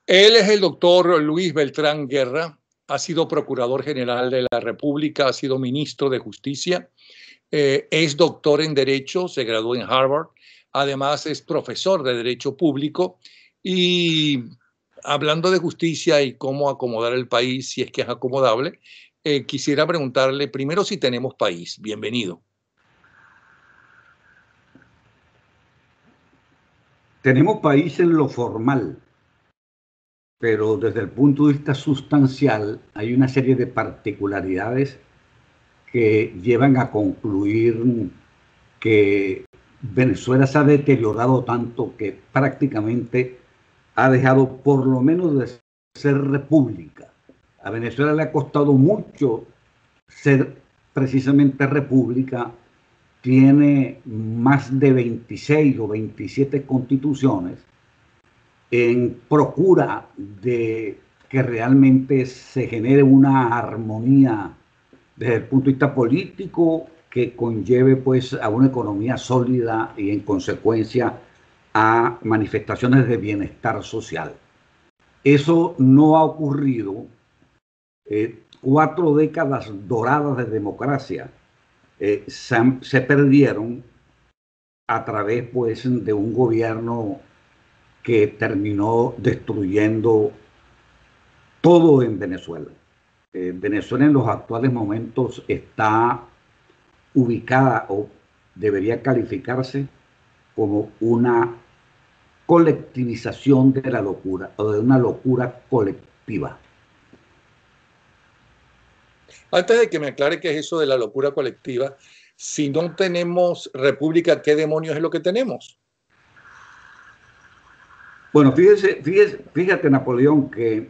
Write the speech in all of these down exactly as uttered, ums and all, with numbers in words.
Él es el doctor Luis Beltrán Guerra, ha sido Procurador General de la República, ha sido Ministro de Justicia, eh, es doctor en Derecho, se graduó en Harvard, además es profesor de Derecho Público y hablando de justicia y cómo acomodar el país, si es que es acomodable, eh, quisiera preguntarle primero si tenemos país. Bienvenido. Tenemos país en lo formal, pero desde el punto de vista sustancial hay una serie de particularidades que llevan a concluir que Venezuela se ha deteriorado tanto que prácticamente ha dejado por lo menos de ser república. A Venezuela le ha costado mucho ser precisamente república. Tiene más de veintiséis o veintisiete constituciones en procura de que realmente se genere una armonía desde el punto de vista político que conlleve pues a una economía sólida y en consecuencia a manifestaciones de bienestar social. Eso no ha ocurrido. Eh, cuatro décadas doradas de democracia eh, se, se perdieron a través pues de un gobierno que terminó destruyendo todo en Venezuela. Eh, Venezuela en los actuales momentos está ubicada o debería calificarse como una colectivización de la locura o de una locura colectiva. Antes de que me aclare qué es eso de la locura colectiva, si no tenemos república, ¿qué demonios es lo que tenemos? Bueno, fíjese, fíjese, fíjate, Napoleón, que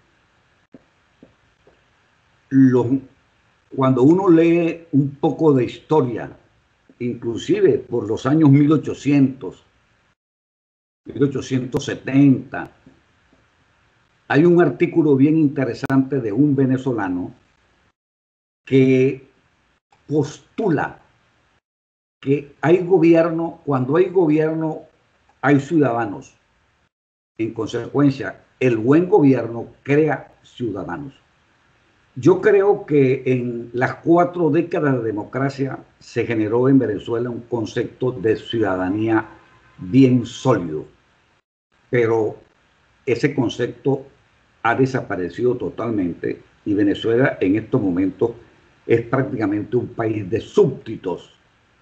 los, cuando uno lee un poco de historia, inclusive por los años mil ochocientos, mil ochocientos setenta, hay un artículo bien interesante de un venezolano que postula que hay gobierno, cuando hay gobierno hay ciudadanos. En consecuencia, el buen gobierno crea ciudadanos. Yo creo que en las cuatro décadas de democracia se generó en Venezuela un concepto de ciudadanía bien sólido, pero ese concepto ha desaparecido totalmente y Venezuela en estos momentos es prácticamente un país de súbditos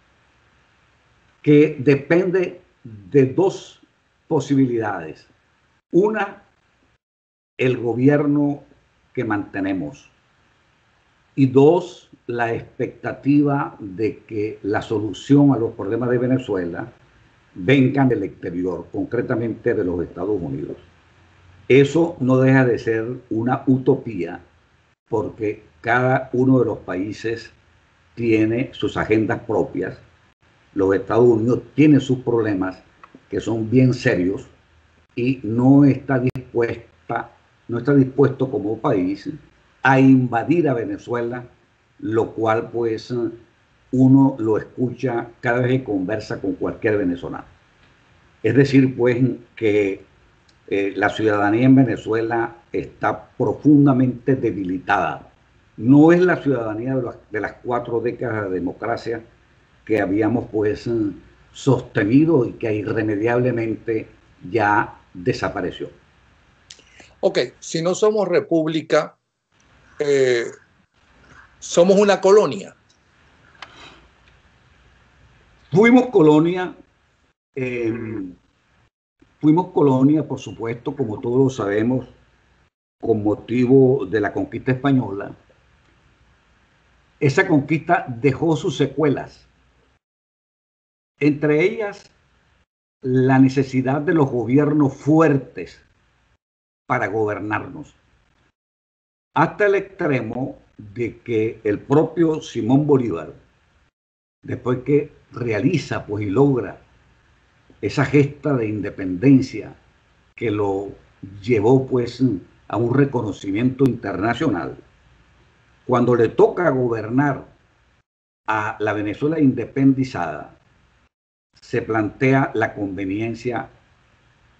que depende de dos posibilidades. Una, el gobierno que mantenemos. Y dos, la expectativa de que la solución a los problemas de Venezuela vengan del exterior, concretamente de los Estados Unidos. Eso no deja de ser una utopía porque cada uno de los países tiene sus agendas propias. Los Estados Unidos tienen sus problemas que son bien serios y no está dispuesta, no está dispuesto como país a invadir a Venezuela, lo cual pues uno lo escucha cada vez que conversa con cualquier venezolano. Es decir, pues que eh, la ciudadanía en Venezuela está profundamente debilitada. No es la ciudadanía de, la, de las cuatro décadas de democracia que habíamos pues sostenido y que irremediablemente ya desapareció. Ok, si no somos república, eh, somos una colonia. Fuimos colonia, eh, fuimos colonia, por supuesto, como todos lo sabemos, con motivo de la conquista española. Esa conquista dejó sus secuelas, entre ellas la necesidad de los gobiernos fuertes para gobernarnos, hasta el extremo de que el propio Simón Bolívar, después que realiza pues y logra esa gesta de independencia que lo llevó pues a un reconocimiento internacional, cuando le toca gobernar a la Venezuela independizada, se plantea la conveniencia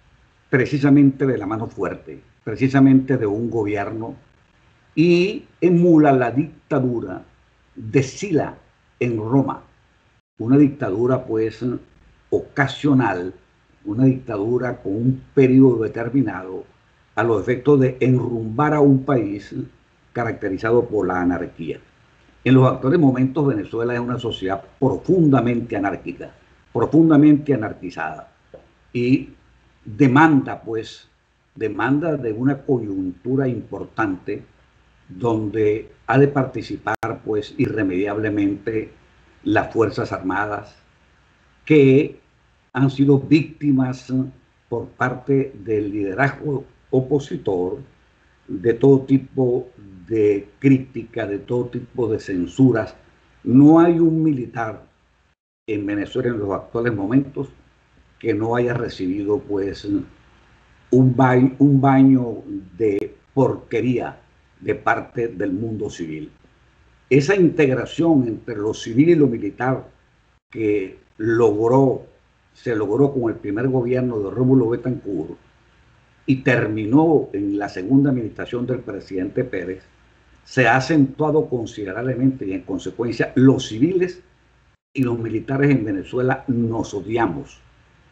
precisamente de la mano fuerte, precisamente de un gobierno, y emula la dictadura de Sila en Roma, una dictadura pues ocasional, una dictadura con un periodo determinado a los efectos de enrumbar a un país caracterizado por la anarquía. En los actuales momentos Venezuela es una sociedad profundamente anárquica, profundamente anarquizada, y demanda pues, demanda de una coyuntura importante donde ha de participar pues irremediablemente las Fuerzas Armadas, que han sido víctimas por parte del liderazgo opositor de todo tipo de crítica, de todo tipo de censuras. No hay un militar en Venezuela en los actuales momentos que no haya recibido pues un baño, un baño de porquería de parte del mundo civil. Esa integración entre lo civil y lo militar que logró, se logró con el primer gobierno de Rómulo Betancourt y terminó en la segunda administración del presidente Pérez, se ha acentuado considerablemente, y en consecuencia los civiles y los militares en Venezuela nos odiamos.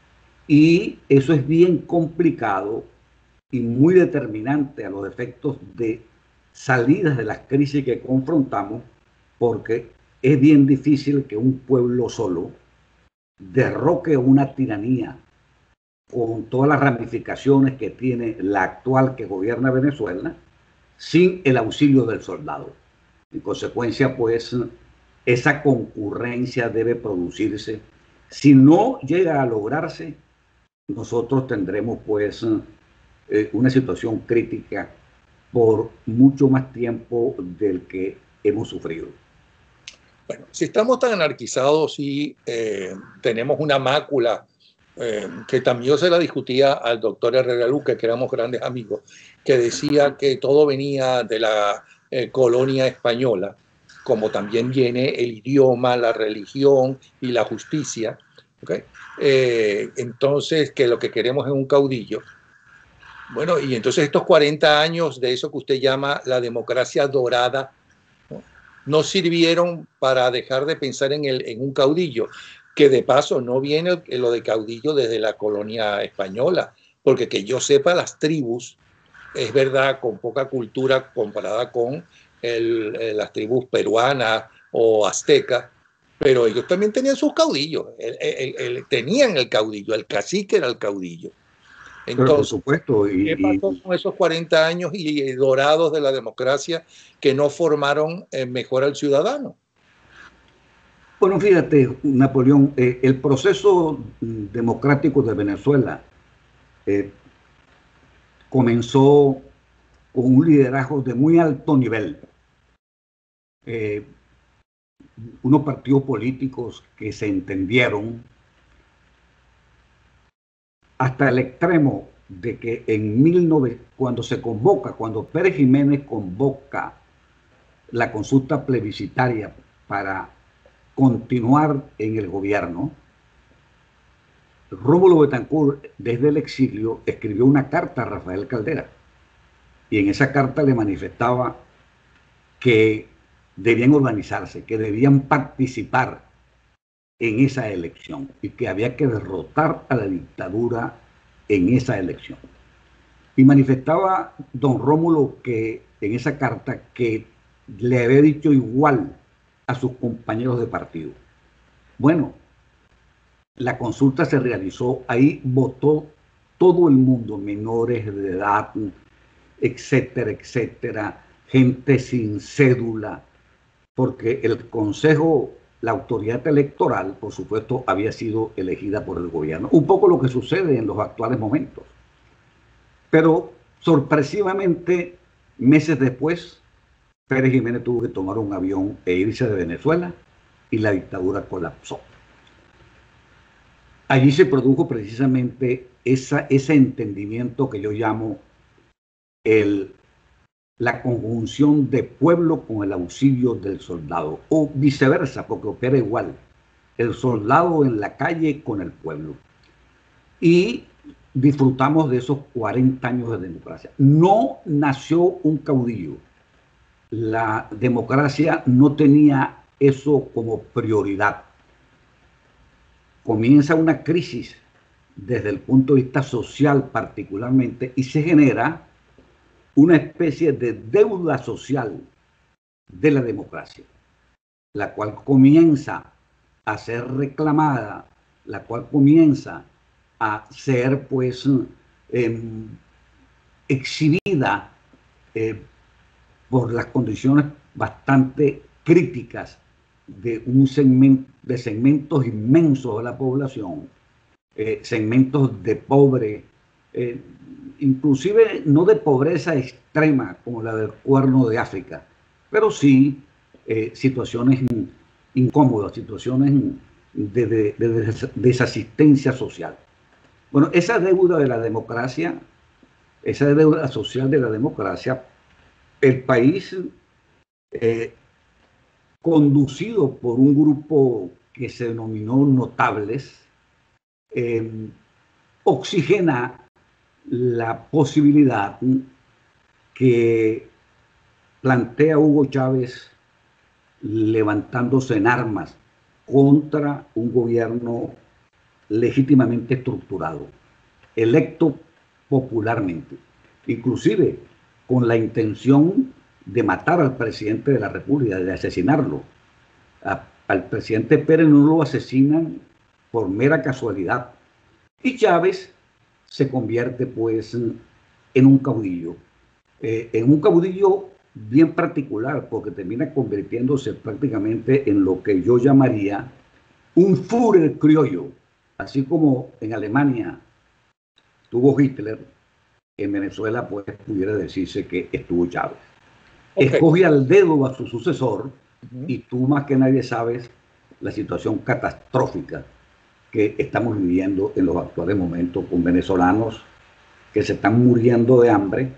Y eso es bien complicado y muy determinante a los efectos de salidas de las crisis que confrontamos, porque es bien difícil que un pueblo solo derroque una tiranía con todas las ramificaciones que tiene la actual que gobierna Venezuela sin el auxilio del soldado. En consecuencia, pues, esa concurrencia debe producirse. Si no llega a lograrse, nosotros tendremos, pues, eh, una situación crítica por mucho más tiempo del que hemos sufrido. Bueno, si estamos tan anarquizados y eh, tenemos una mácula eh, que también yo se la discutía al doctor Herrera Luque, que éramos grandes amigos, que decía que todo venía de la eh, colonia española, como también viene el idioma, la religión y la justicia. ¿Okay? Eh, entonces, que lo que queremos es un caudillo. Bueno, y entonces estos cuarenta años de eso que usted llama la democracia dorada, ¿no? No sirvieron para dejar de pensar en, el, en un caudillo, que de paso no viene lo de caudillo desde la colonia española, porque que yo sepa, las tribus, es verdad, con poca cultura comparada con el, las tribus peruanas o aztecas, pero ellos también tenían sus caudillos, el, el, el, tenían el caudillo, el cacique era el caudillo. Entonces, pero por supuesto, y, ¿qué pasó y, con esos cuarenta años y, y dorados de la democracia que no formaron eh, mejor al ciudadano? Bueno, fíjate, Napoleón, eh, el proceso democrático de Venezuela eh, comenzó con un liderazgo de muy alto nivel. Eh, unos partidos políticos que se entendieron hasta el extremo de que en mil novecientos, cuando se convoca, cuando Pérez Jiménez convoca la consulta plebiscitaria para continuar en el gobierno, Rómulo Betancourt, desde el exilio, escribió una carta a Rafael Caldera, y en esa carta le manifestaba que debían organizarse, que debían participar en esa elección y que había que derrotar a la dictadura en esa elección. Y manifestaba don Rómulo que en esa carta que le había dicho igual a sus compañeros de partido. Bueno, la consulta se realizó, ahí votó todo el mundo, menores de edad, etcétera, etcétera, gente sin cédula, porque el Consejo, la autoridad electoral, por supuesto, había sido elegida por el gobierno. Un poco lo que sucede en los actuales momentos. Pero sorpresivamente, meses después, Pérez Jiménez tuvo que tomar un avión e irse de Venezuela y la dictadura colapsó. Allí se produjo precisamente esa, ese entendimiento que yo llamo el, la conjunción de pueblo con el auxilio del soldado, o viceversa, porque opera igual, el soldado en la calle con el pueblo. Y disfrutamos de esos cuarenta años de democracia. No nació un caudillo. La democracia no tenía eso como prioridad. Comienza una crisis desde el punto de vista social particularmente y se genera una especie de deuda social de la democracia, la cual comienza a ser reclamada, la cual comienza a ser pues eh, exhibida eh, por las condiciones bastante críticas de un segmento, de segmentos inmensos de la población, eh, segmentos de pobre, eh, inclusive no de pobreza extrema como la del Cuerno de África, pero sí eh, situaciones incómodas, situaciones de, de, de desasistencia social. Bueno, esa deuda de la democracia, esa deuda social de la democracia, el país eh, conducido por un grupo que se denominó notables, eh, oxigena la posibilidad que plantea Hugo Chávez levantándose en armas contra un gobierno legítimamente estructurado, electo popularmente, inclusive con la intención de matar al presidente de la República, de asesinarlo. A, al presidente Pérez no lo asesinan por mera casualidad. Y Chávez se convierte pues en un caudillo, eh, en un caudillo bien particular, porque termina convirtiéndose prácticamente en lo que yo llamaría un Führer criollo. Así como en Alemania tuvo Hitler, en Venezuela pues pudiera decirse que estuvo Chávez. Okay. Escoge al dedo a su sucesor uh-huh. y tú más que nadie sabes la situación catastrófica que estamos viviendo en los actuales momentos con venezolanos que se están muriendo de hambre,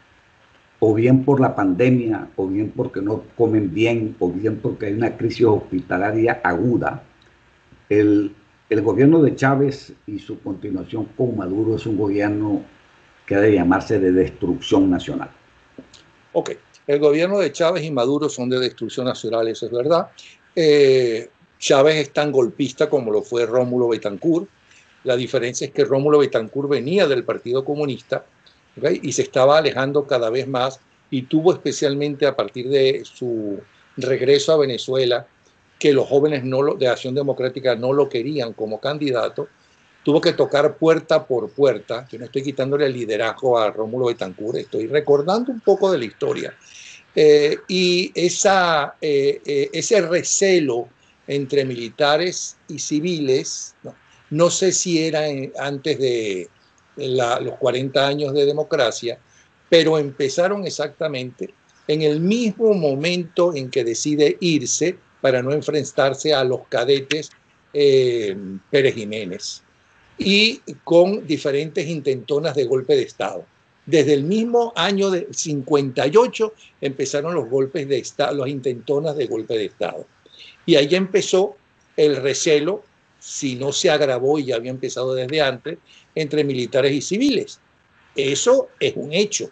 o bien por la pandemia, o bien porque no comen bien, o bien porque hay una crisis hospitalaria aguda. El, el gobierno de Chávez y su continuación con Maduro es un gobierno que ha de llamarse de destrucción nacional. Ok, el gobierno de Chávez y Maduro son de destrucción nacional, eso es verdad. Eh, Chávez es tan golpista como lo fue Rómulo Betancourt. La diferencia es que Rómulo Betancourt venía del Partido Comunista, ¿okay? Y se estaba alejando cada vez más y tuvo especialmente a partir de su regreso a Venezuela, que los jóvenes no lo, de Acción Democrática no lo querían como candidato, tuvo que tocar puerta por puerta. Yo no estoy quitándole el liderazgo a Rómulo Betancourt, estoy recordando un poco de la historia. Eh, y esa, eh, eh, ese recelo entre militares y civiles, no, no sé si era en, antes de la, los cuarenta años de democracia, pero empezaron exactamente en el mismo momento en que decide irse para no enfrentarse a los cadetes eh, Pérez Jiménez, y con diferentes intentonas de golpe de Estado. Desde el mismo año de cincuenta y ocho empezaron los golpes de Estado, las intentonas de golpe de Estado. Y ahí empezó el recelo, si no se agravó y ya había empezado desde antes, entre militares y civiles. Eso es un hecho.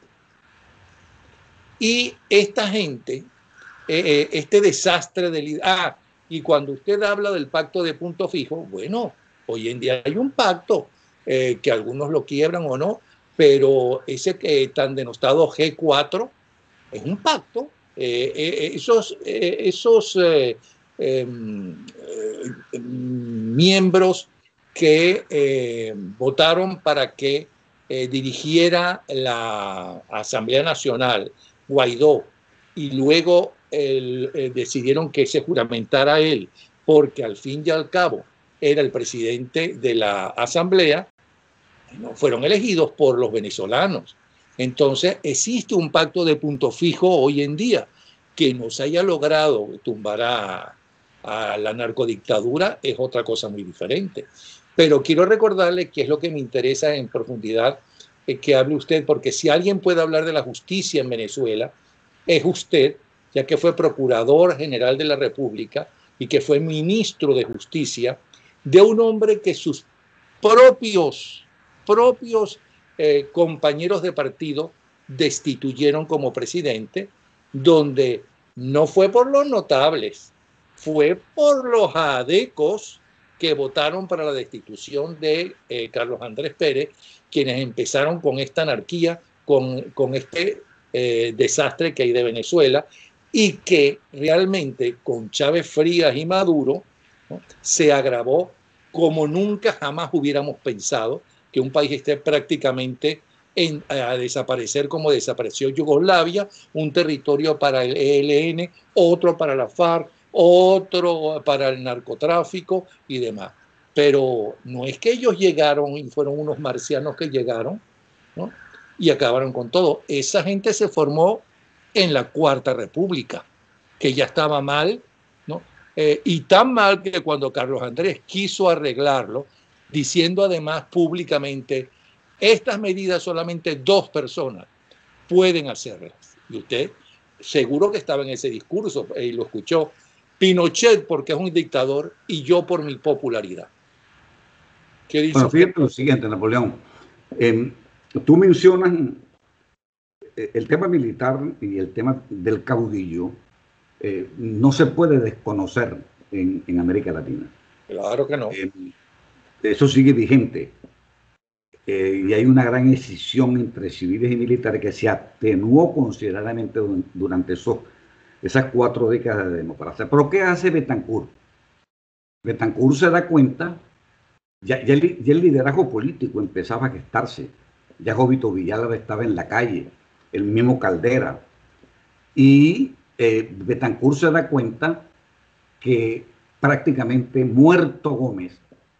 Y esta gente, eh, este desastre del... Ah, y cuando usted habla del pacto de punto fijo, bueno, hoy en día hay un pacto, eh, que algunos lo quiebran o no, pero ese eh, tan denostado G cuatro es un pacto. Eh, eh, esos eh, esos eh, eh, eh, miembros que eh, votaron para que eh, dirigiera la Asamblea Nacional Guaidó y luego el, eh, decidieron que se juramentara él, porque al fin y al cabo era el presidente de la Asamblea, no fueron elegidos por los venezolanos. Entonces existe un pacto de punto fijo hoy en día. Que no se haya logrado tumbar a, a la narcodictadura es otra cosa muy diferente. Pero quiero recordarle que es lo que me interesa en profundidad eh, que hable usted, porque si alguien puede hablar de la justicia en Venezuela, es usted, ya que fue Procurador General de la República y que fue Ministro de Justicia de un hombre que sus propios propios eh, compañeros de partido destituyeron como presidente, donde no fue por los notables, fue por los adecos que votaron para la destitución de eh, Carlos Andrés Pérez, quienes empezaron con esta anarquía, con, con este eh, desastre que hay de Venezuela, y que realmente con Chávez Frías y Maduro, ¿no?, se agravó como nunca jamás hubiéramos pensado, que un país esté prácticamente en, a desaparecer como desapareció Yugoslavia, un territorio para el E L N, otro para la FARC, otro para el narcotráfico y demás. Pero no es que ellos llegaron y fueron unos marcianos que llegaron, ¿no?, y acabaron con todo. Esa gente se formó en la Cuarta República, que ya estaba mal, ¿no? Eh, y tan mal que cuando Carlos Andrés quiso arreglarlo, diciendo además públicamente, estas medidas solamente dos personas pueden hacerlas. Y usted seguro que estaba en ese discurso y eh, lo escuchó. Pinochet porque es un dictador y yo por mi popularidad. ¿Qué dice bueno, usted? Fíjate lo siguiente, Napoleón. Eh, tú mencionas el tema militar y el tema del caudillo. Eh, no se puede desconocer en, en América Latina. Claro que no. Eh, eso sigue vigente. Eh, y hay una gran escisión entre civiles y militares que se atenuó considerablemente durante esos, esas cuatro décadas de democracia. Pero ¿qué hace Betancourt? Betancourt se da cuenta, ya, ya, el, ya el liderazgo político empezaba a gestarse. Ya Jovito Villalba estaba en la calle, el mismo Caldera. Y eh, Betancourt se da cuenta que prácticamente muerto Gómez,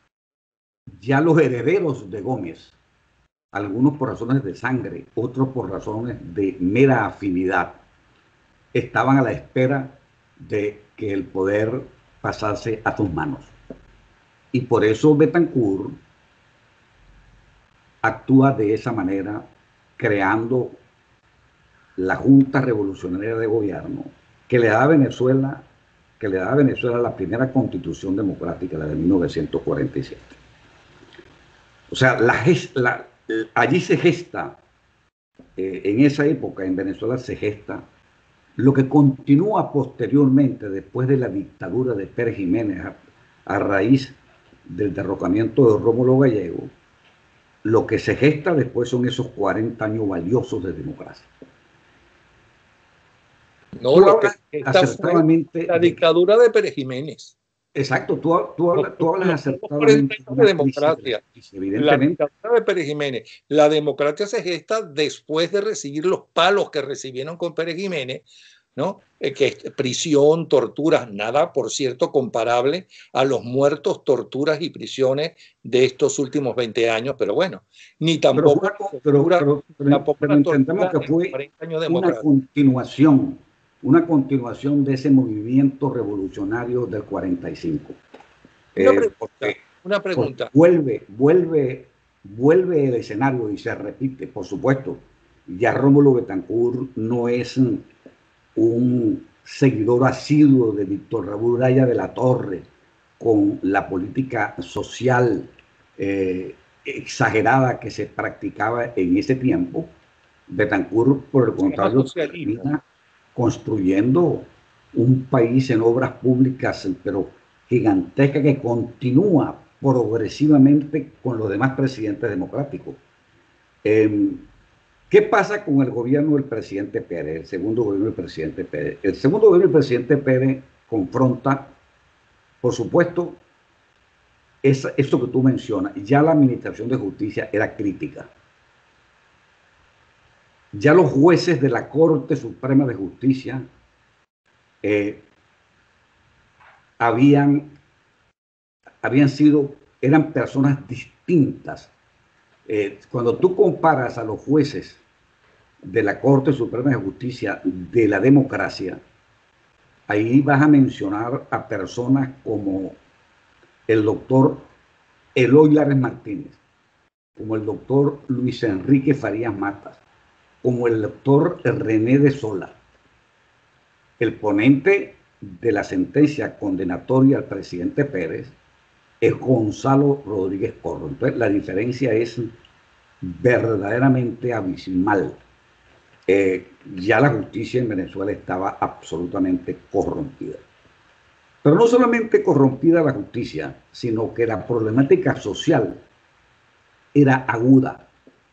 ya los herederos de Gómez, algunos por razones de sangre, otros por razones de mera afinidad, estaban a la espera de que el poder pasase a sus manos. Y por eso Betancourt actúa de esa manera, creando la Junta Revolucionaria de Gobierno, que le da a Venezuela, que le da a Venezuela la primera constitución democrática, la de mil novecientos cuarenta y siete. O sea, la, la, allí se gesta, eh, en esa época en Venezuela se gesta lo que continúa posteriormente, después de la dictadura de Pérez Jiménez, a, a raíz del derrocamiento de Rómulo Gallego. Lo que se gesta después son esos cuarenta años valiosos de democracia. No, tú lo que acertadamente la dictadura de Pérez Jiménez. Exacto, tú, tú, hablas, tú hablas acertadamente de democracia. Crisis, evidentemente. La dictadura de Pérez Jiménez. La democracia se gesta después de recibir los palos que recibieron con Pérez Jiménez, ¿no? Eh, que es prisión, torturas, nada, por cierto, comparable a los muertos, torturas y prisiones de estos últimos veinte años, pero bueno, ni tampoco. Pero, pero, pero, pero, tampoco pero entendemos que fue una continuación. una continuación de ese movimiento revolucionario del cuarenta y cinco. Una pregunta, eh, porque, una pregunta. Vuelve, vuelve, vuelve el escenario y se repite, por supuesto. Ya Rómulo Betancourt no es un seguidor asiduo de Víctor Raúl Uraya de la Torre, con la política social eh, exagerada que se practicaba en ese tiempo. Betancourt, por el contrario, termina construyendo un país en obras públicas, pero gigantesca, que continúa progresivamente con los demás presidentes democráticos. Eh, ¿Qué pasa con el gobierno del presidente Pérez, el segundo gobierno del presidente Pérez? El segundo gobierno del presidente Pérez confronta, por supuesto, es, esto que tú mencionas. Ya la administración de justicia era crítica. Ya los jueces de la Corte Suprema de Justicia eh, habían, habían sido, eran personas distintas. Eh, cuando tú comparas a los jueces de la Corte Suprema de Justicia de la democracia, ahí vas a mencionar a personas como el doctor Eloy Lares Martínez, como el doctor Luis Enrique Farías Matas, como el doctor René de Sola. El ponente de la sentencia condenatoria al presidente Pérez es Gonzalo Rodríguez Corro. Entonces, la diferencia es verdaderamente abismal. Eh, ya la justicia en Venezuela estaba absolutamente corrompida. Pero no solamente corrompida la justicia, sino que la problemática social era aguda,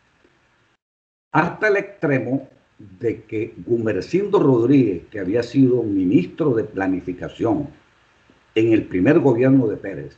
hasta el extremo de que Gumersindo Rodríguez, que había sido ministro de Planificación en el primer gobierno de Pérez,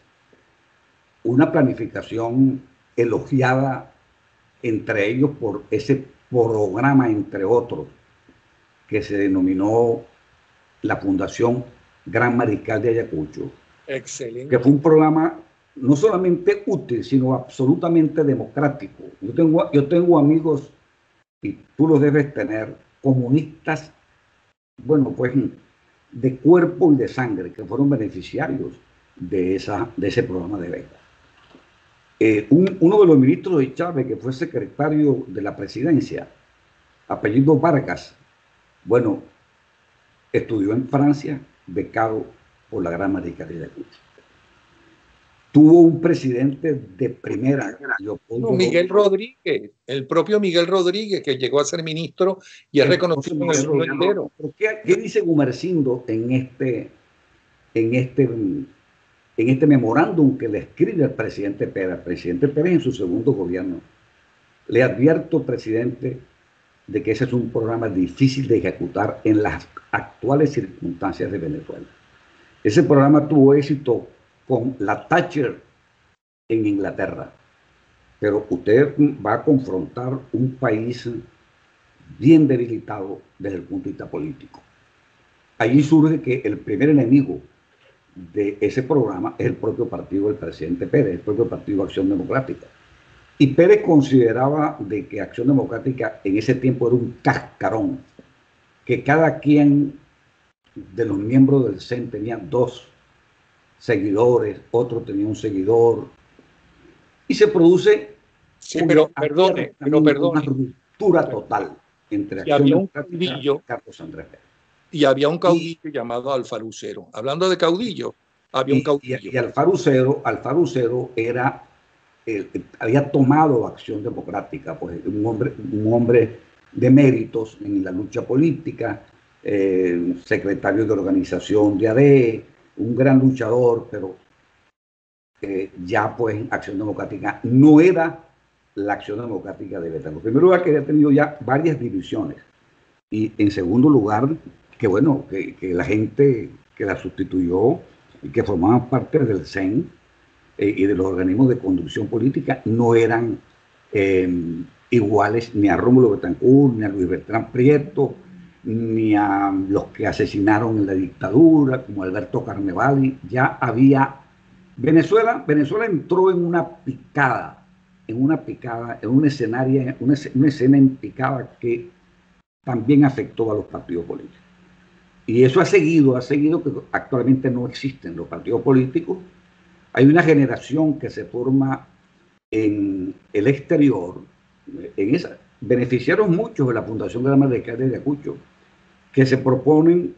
una planificación elogiada entre ellos por ese programa, entre otros, que se denominó la Fundación Gran Mariscal de Ayacucho. Excelente. Que fue un programa no solamente útil, sino absolutamente democrático. Yo tengo, yo tengo amigos, y tú los debes tener, comunistas, bueno, pues de cuerpo y de sangre, que fueron beneficiarios de, esa, de ese programa de becas. Eh, un, uno de los ministros de Chávez, que fue secretario de la presidencia, apellido Vargas, bueno, estudió en Francia, becado por la Gran Mariscal de Ayacucho. Tuvo un presidente de primera. No, Miguel Rodríguez, el propio Miguel Rodríguez, que llegó a ser ministro y es reconocido en el mundo entero. ¿Qué, ¿Qué dice Gumersindo en este, en este, en este memorándum que le escribe al presidente Pérez? El presidente Pérez en su segundo gobierno. Le advierto, presidente, de que ese es un programa difícil de ejecutar en las actuales circunstancias de Venezuela. Ese programa tuvo éxito con la Thatcher en Inglaterra, pero usted va a confrontar un país bien debilitado desde el punto de vista político. Allí surge que el primer enemigo de ese programa es el propio partido del presidente Pérez, el propio partido Acción Democrática. Y Pérez consideraba de que Acción Democrática en ese tiempo era un cascarón, que cada quien de los miembros del C E N tenía dos seguidores, otro tenía un seguidor, y se produce sí, pero perdone, pero perdone, una ruptura total entre y había un caudillo, y Carlos Andrés Pérez. Y había un caudillo y, llamado Alfarucero. Hablando de caudillo, había y, un caudillo. Y, y Alfarucero, Alfarucero era, eh, había tomado Acción Democrática, pues un hombre, un hombre de méritos en la lucha política, eh, secretario de organización de A D E, un gran luchador, pero eh, ya pues Acción Democrática no era la Acción Democrática de Betano. En primer lugar, que había tenido ya varias divisiones. Y en segundo lugar, que bueno, que, que la gente que la sustituyó y que formaban parte del C E N eh, y de los organismos de conducción política no eran eh, iguales ni a Rómulo Betancourt, ni a Luis Bertrán Prieto, ni a los que asesinaron en la dictadura, como Alberto Carnevali. Ya había... Venezuela, Venezuela entró en una picada, en una picada, en un escenario, una, una escena en picada que también afectó a los partidos políticos. Y eso ha seguido, ha seguido que actualmente no existen los partidos políticos. Hay una generación que se forma en el exterior. En esa, beneficiaron muchos de la Fundación Gran Mariscal de Ayacucho, que se proponen,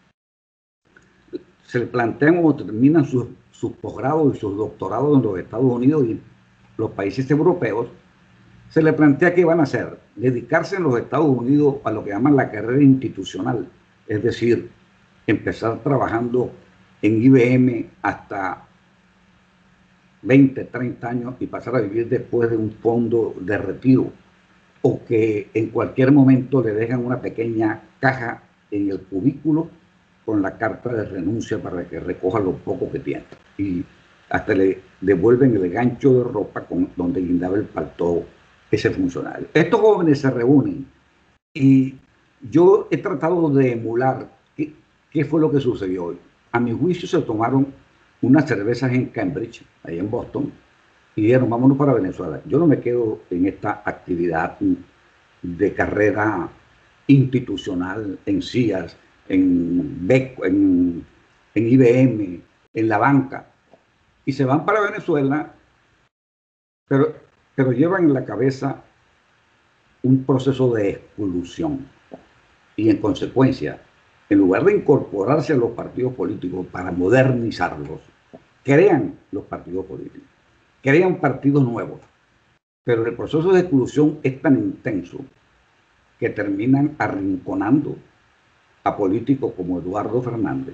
se le plantean o terminan sus, sus posgrados y sus doctorados en los Estados Unidos y los países europeos. Se le plantea qué van a hacer, dedicarse en los Estados Unidos a lo que llaman la carrera institucional, es decir, empezar trabajando en I B M hasta veinte, treinta años y pasar a vivir después de un fondo de retiro, o que en cualquier momento le dejan una pequeña caja en el cubículo con la carta de renuncia para que recoja lo poco que tiene, y hasta le devuelven el gancho de ropa con, donde guindaba el paltó ese funcionario. Estos jóvenes se reúnen y yo he tratado de emular qué, qué fue lo que sucedió hoy. A mi juicio se tomaron unas cervezas en Cambridge, ahí en Boston, y dijeron, vámonos para Venezuela. Yo no me quedo en esta actividad de carrera institucional en C I A S, en, en, en I B M, en la banca, y se van para Venezuela, pero, pero llevan en la cabeza un proceso de exclusión. Y en consecuencia, en lugar de incorporarse a los partidos políticos para modernizarlos, crean los partidos políticos, crean partidos nuevos. pero el proceso de exclusión es tan intenso que terminan arrinconando a políticos como Eduardo Fernández,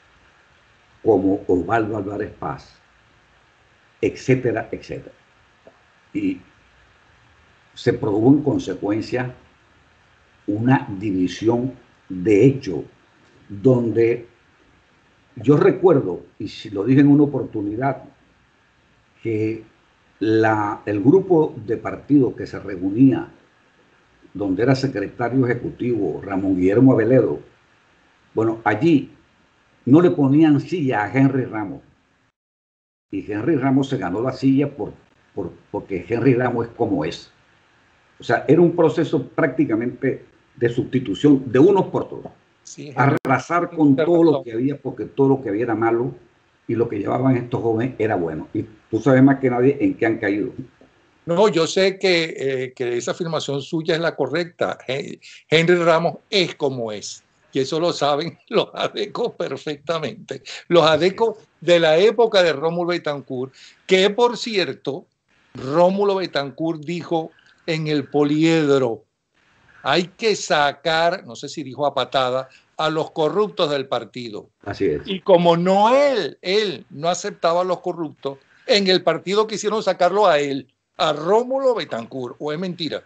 como Osvaldo Álvarez Paz, etcétera, etcétera. Y se produjo en consecuencia una división de hecho, donde yo recuerdo, y si lo dije en una oportunidad, que la, el grupo de partido que se reunía, donde era secretario ejecutivo Ramón Guillermo Aveledo, bueno, allí no le ponían silla a Henry Ramos. Y Henry Ramos se ganó la silla por, por, porque Henry Ramos es como es. O sea, era un proceso prácticamente de sustitución de unos por otros. Sí, arrasar con todo lo que había, porque todo lo que había era malo y lo que llevaban estos jóvenes era bueno. Y tú sabes más que nadie en qué han caído. No, yo sé que, eh, que esa afirmación suya es la correcta. Henry Ramos es como es. Y eso lo saben los adecos perfectamente. Los adecos de la época de Rómulo Betancourt, que por cierto, Rómulo Betancourt dijo en el Poliedro, hay que sacar, no sé si dijo a patada, a los corruptos del partido. Así es. Y como no él, él no aceptaba a los corruptos, en el partido quisieron sacarlo a él, a Rómulo Betancourt. ¿O es mentira?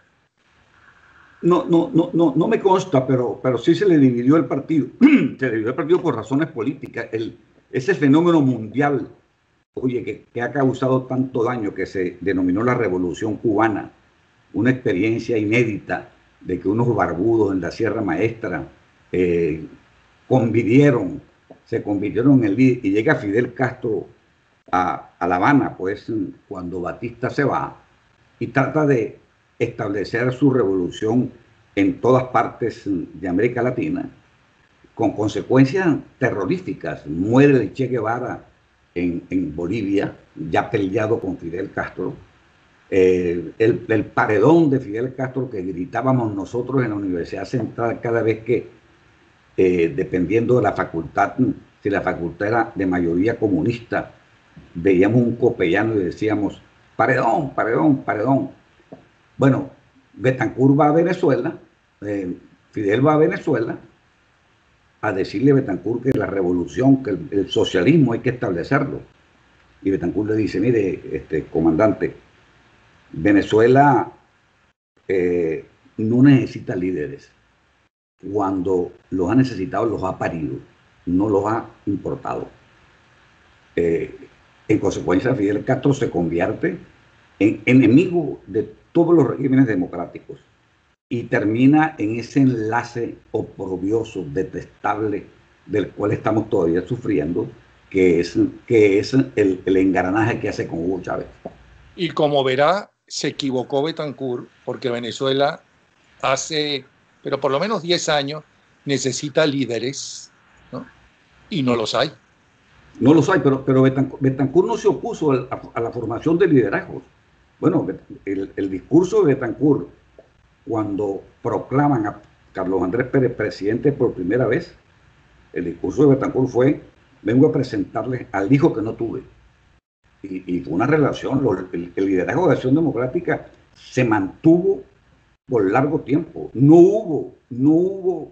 No, no, no, no, no me consta, pero, pero sí se le dividió el partido. Se le dividió el partido por razones políticas. El, ese fenómeno mundial, oye, que, que ha causado tanto daño, que se denominó la Revolución Cubana, una experiencia inédita de que unos barbudos en la Sierra Maestra eh, convivieron, se convirtieron en el líder, y llega Fidel Castro a, a La Habana, pues cuando Batista se va, y trata de establecer su revolución en todas partes de América Latina, con consecuencias terroríficas. Muere el Che Guevara en, en Bolivia, ya peleado con Fidel Castro. Eh, el, el paredón de Fidel Castro que gritábamos nosotros en la Universidad Central cada vez que, eh, dependiendo de la facultad, si la facultad era de mayoría comunista, veíamos un copellano y decíamos, paredón, paredón, paredón. Bueno, Betancourt va a Venezuela, eh, Fidel va a Venezuela a decirle a Betancourt que la revolución, que el, el socialismo hay que establecerlo. Y Betancourt le dice, mire, este, comandante, Venezuela eh, no necesita líderes. Cuando los ha necesitado, los ha parido, no los ha importado. Eh, en consecuencia, Fidel Castro se convierte en enemigo de todos los regímenes democráticos y termina en ese enlace oprobioso, detestable, del cual estamos todavía sufriendo, que es, que es el, el engranaje que hace con Hugo Chávez. Y como verá, se equivocó Betancourt, porque Venezuela hace, pero por lo menos diez años, necesita líderes, ¿no? Y no los hay. No los hay, pero, pero Betancourt, Betancourt no se opuso a, a, a la formación de liderazgos. Bueno, el, el discurso de Betancourt, cuando proclaman a Carlos Andrés Pérez presidente por primera vez, el discurso de Betancourt fue, vengo a presentarles al hijo que no tuve. Y, y fue una relación, el, el liderazgo de Acción Democrática se mantuvo por largo tiempo. No hubo, no hubo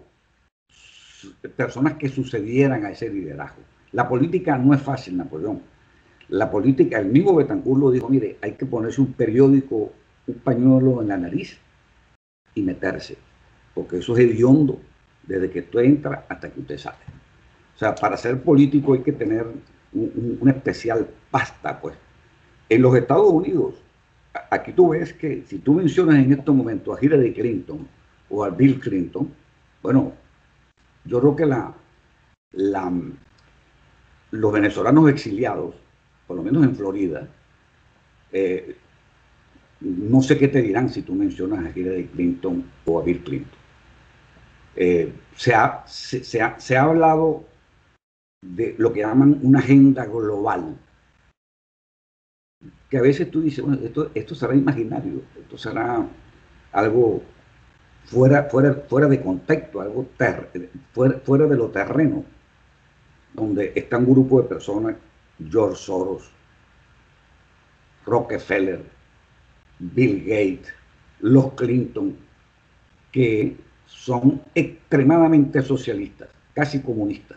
personas que sucedieran a ese liderazgo. La política no es fácil, Napoleón. La política, el mismo Betancourt lo dijo, mire, hay que ponerse un periódico, un pañuelo en la nariz y meterse, porque eso es hediondo desde que usted entra hasta que usted sale. O sea, para ser político hay que tener un, un, una especial pasta, pues. En los Estados Unidos, aquí tú ves que si tú mencionas en estos momentos a Hillary Clinton o a Bill Clinton, bueno, yo creo que la, la, los venezolanos exiliados, por lo menos en Florida, eh, no sé qué te dirán si tú mencionas a Hillary Clinton o a Bill Clinton. Eh, se, ha, se, se, ha, se ha hablado de lo que llaman una agenda global, que a veces tú dices, bueno, esto, esto será imaginario, esto será algo fuera, fuera, fuera de contexto, algo ter, fuera, fuera de lo terreno, donde está un grupo de personas, George Soros, Rockefeller, Bill Gates, los Clinton, que son extremadamente socialistas, casi comunistas.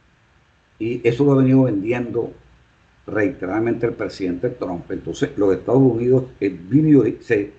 Y eso lo ha venido vendiendo reiteradamente el presidente Trump. Entonces, los Estados Unidos el video, se,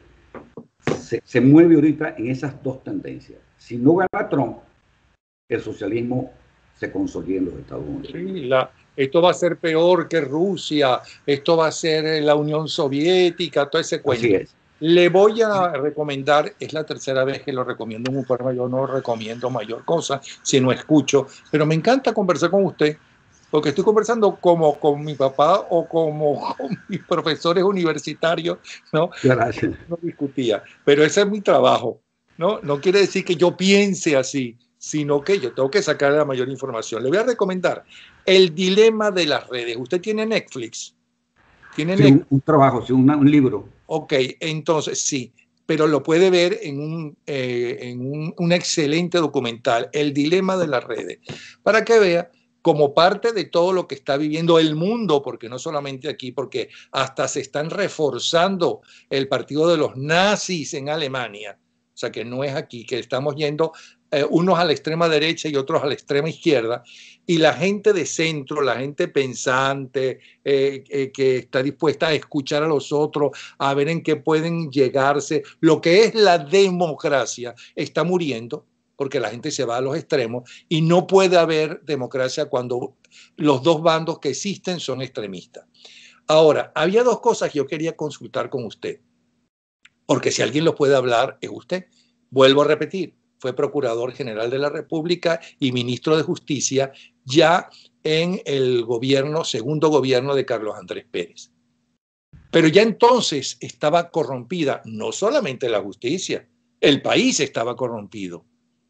se, se mueve ahorita en esas dos tendencias. Si no gana Trump, el socialismo se consolida en los Estados Unidos. Sí, la, esto va a ser peor que Rusia, esto va a ser la Unión Soviética, todo ese cuento. Así es. Le voy a recomendar, es la tercera vez que lo recomiendo en un programa, yo no recomiendo mayor cosa si no escucho, pero me encanta conversar con usted, porque estoy conversando como con mi papá o como con mis profesores universitarios, ¿no? Gracias. No discutía, pero ese es mi trabajo, ¿no? No quiere decir que yo piense así, sino que yo tengo que sacar la mayor información. Le voy a recomendar El dilema de las redes. ¿Usted tiene Netflix? ¿Tiene sí, Netflix? Un, un trabajo, sí, una, un libro. Ok, entonces sí, pero lo puede ver en, un, eh, en un, un excelente documental, El dilema de las redes, para que vea como parte de todo lo que está viviendo el mundo, porque no solamente aquí, porque hasta se están reforzando el partido de los nazis en Alemania, o sea que no es aquí, que estamos yendo eh, unos a la extrema derecha y otros a la extrema izquierda, y la gente de centro, la gente pensante, eh, eh, que está dispuesta a escuchar a los otros, a ver en qué pueden llegarse, lo que es la democracia, está muriendo porque la gente se va a los extremos y no puede haber democracia cuando los dos bandos que existen son extremistas. Ahora, había dos cosas que yo quería consultar con usted, porque si alguien lo puede hablar es usted. Vuelvo a repetir, fue Procurador General de la República y Ministro de Justicia ya en el gobierno, segundo gobierno de Carlos Andrés Pérez. Pero ya entonces estaba corrompida no solamente la justicia, el país estaba corrompido.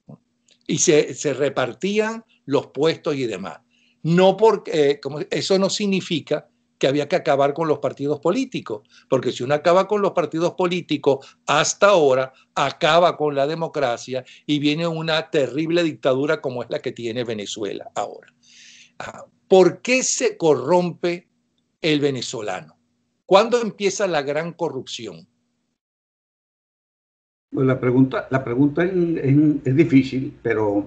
Y se, se repartían los puestos y demás. No porque, eh, como, eso no significa que había que acabar con los partidos políticos, porque si uno acaba con los partidos políticos, hasta ahora acaba con la democracia y viene una terrible dictadura como es la que tiene Venezuela ahora. ¿Por qué se corrompe el venezolano? ¿Cuándo empieza la gran corrupción? Pues la pregunta, la pregunta es, es, es difícil, pero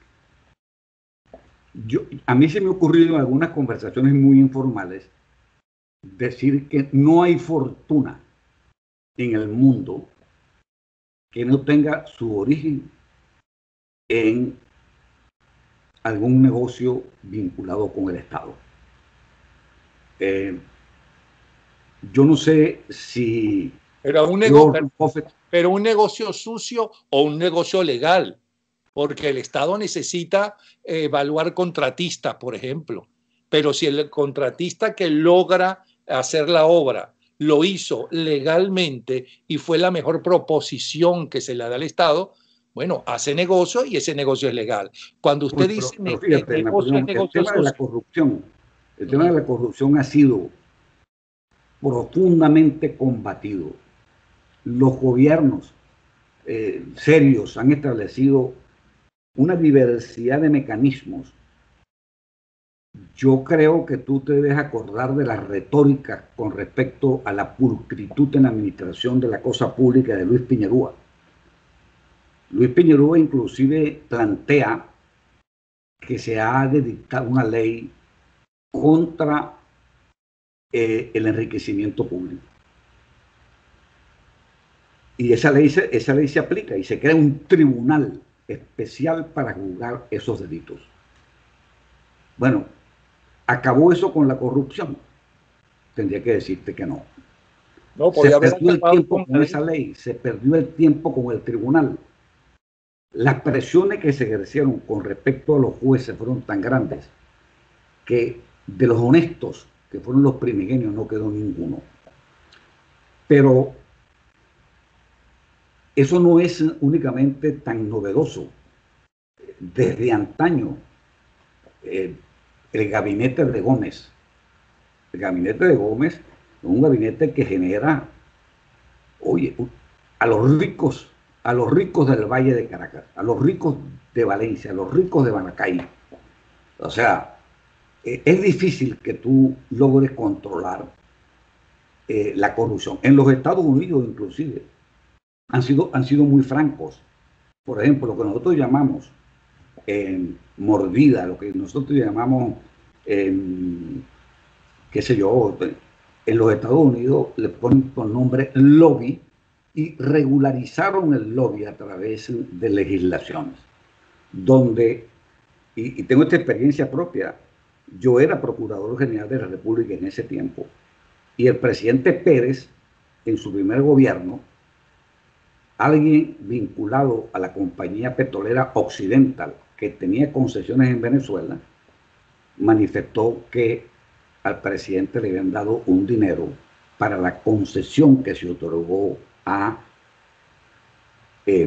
yo, a mí se me ha ocurrido en algunas conversaciones muy informales decir que no hay fortuna en el mundo que no tenga su origen en algún negocio vinculado con el Estado. Eh, yo no sé si... Pero un, negocio, pero un negocio sucio o un negocio legal, porque el Estado necesita evaluar contratistas, por ejemplo. Pero si el contratista que logra hacer la obra lo hizo legalmente y fue la mejor proposición que se le da al Estado, bueno, hace negocio y ese negocio es legal. Cuando usted pero, dice pero fíjate, que negocio es negocio el tema de la corrupción, el tema de la corrupción ha sido profundamente combatido. Los gobiernos eh, serios han establecido una diversidad de mecanismos. Yo creo que tú te debes acordar de la retórica con respecto a la pulcritud en la administración de la cosa pública de Luis Piñerúa. Luis Piñerúa inclusive plantea que se ha de dictar una ley contra eh, el enriquecimiento público. Y esa ley, se, esa ley se aplica y se crea un tribunal especial para juzgar esos delitos. Bueno, ¿acabó eso con la corrupción? Tendría que decirte que no. No, podía se haber perdió el tiempo con, con esa ley, se perdió el tiempo con el tribunal. Las presiones que se ejercieron con respecto a los jueces fueron tan grandes que de los honestos, que fueron los primigenios, no quedó ninguno. Pero eso no es únicamente tan novedoso. Desde antaño, eh, el gabinete de Gómez, el gabinete de Gómez es un gabinete que genera, oye, a los ricos, a los ricos del Valle de Caracas, a los ricos de Valencia, a los ricos de Maracay. O sea, eh, es difícil que tú logres controlar eh, la corrupción. En los Estados Unidos, inclusive, han sido, han sido muy francos. Por ejemplo, lo que nosotros llamamos eh, mordida, lo que nosotros llamamos, eh, qué sé yo, en los Estados Unidos le ponen por nombre lobby y regularizaron el lobby a través de legislaciones, donde, y, y tengo esta experiencia propia, yo era procurador general de la República en ese tiempo, y el presidente Pérez, en su primer gobierno, alguien vinculado a la compañía petrolera Occidental, que tenía concesiones en Venezuela, manifestó que al presidente le habían dado un dinero para la concesión que se otorgó a, eh,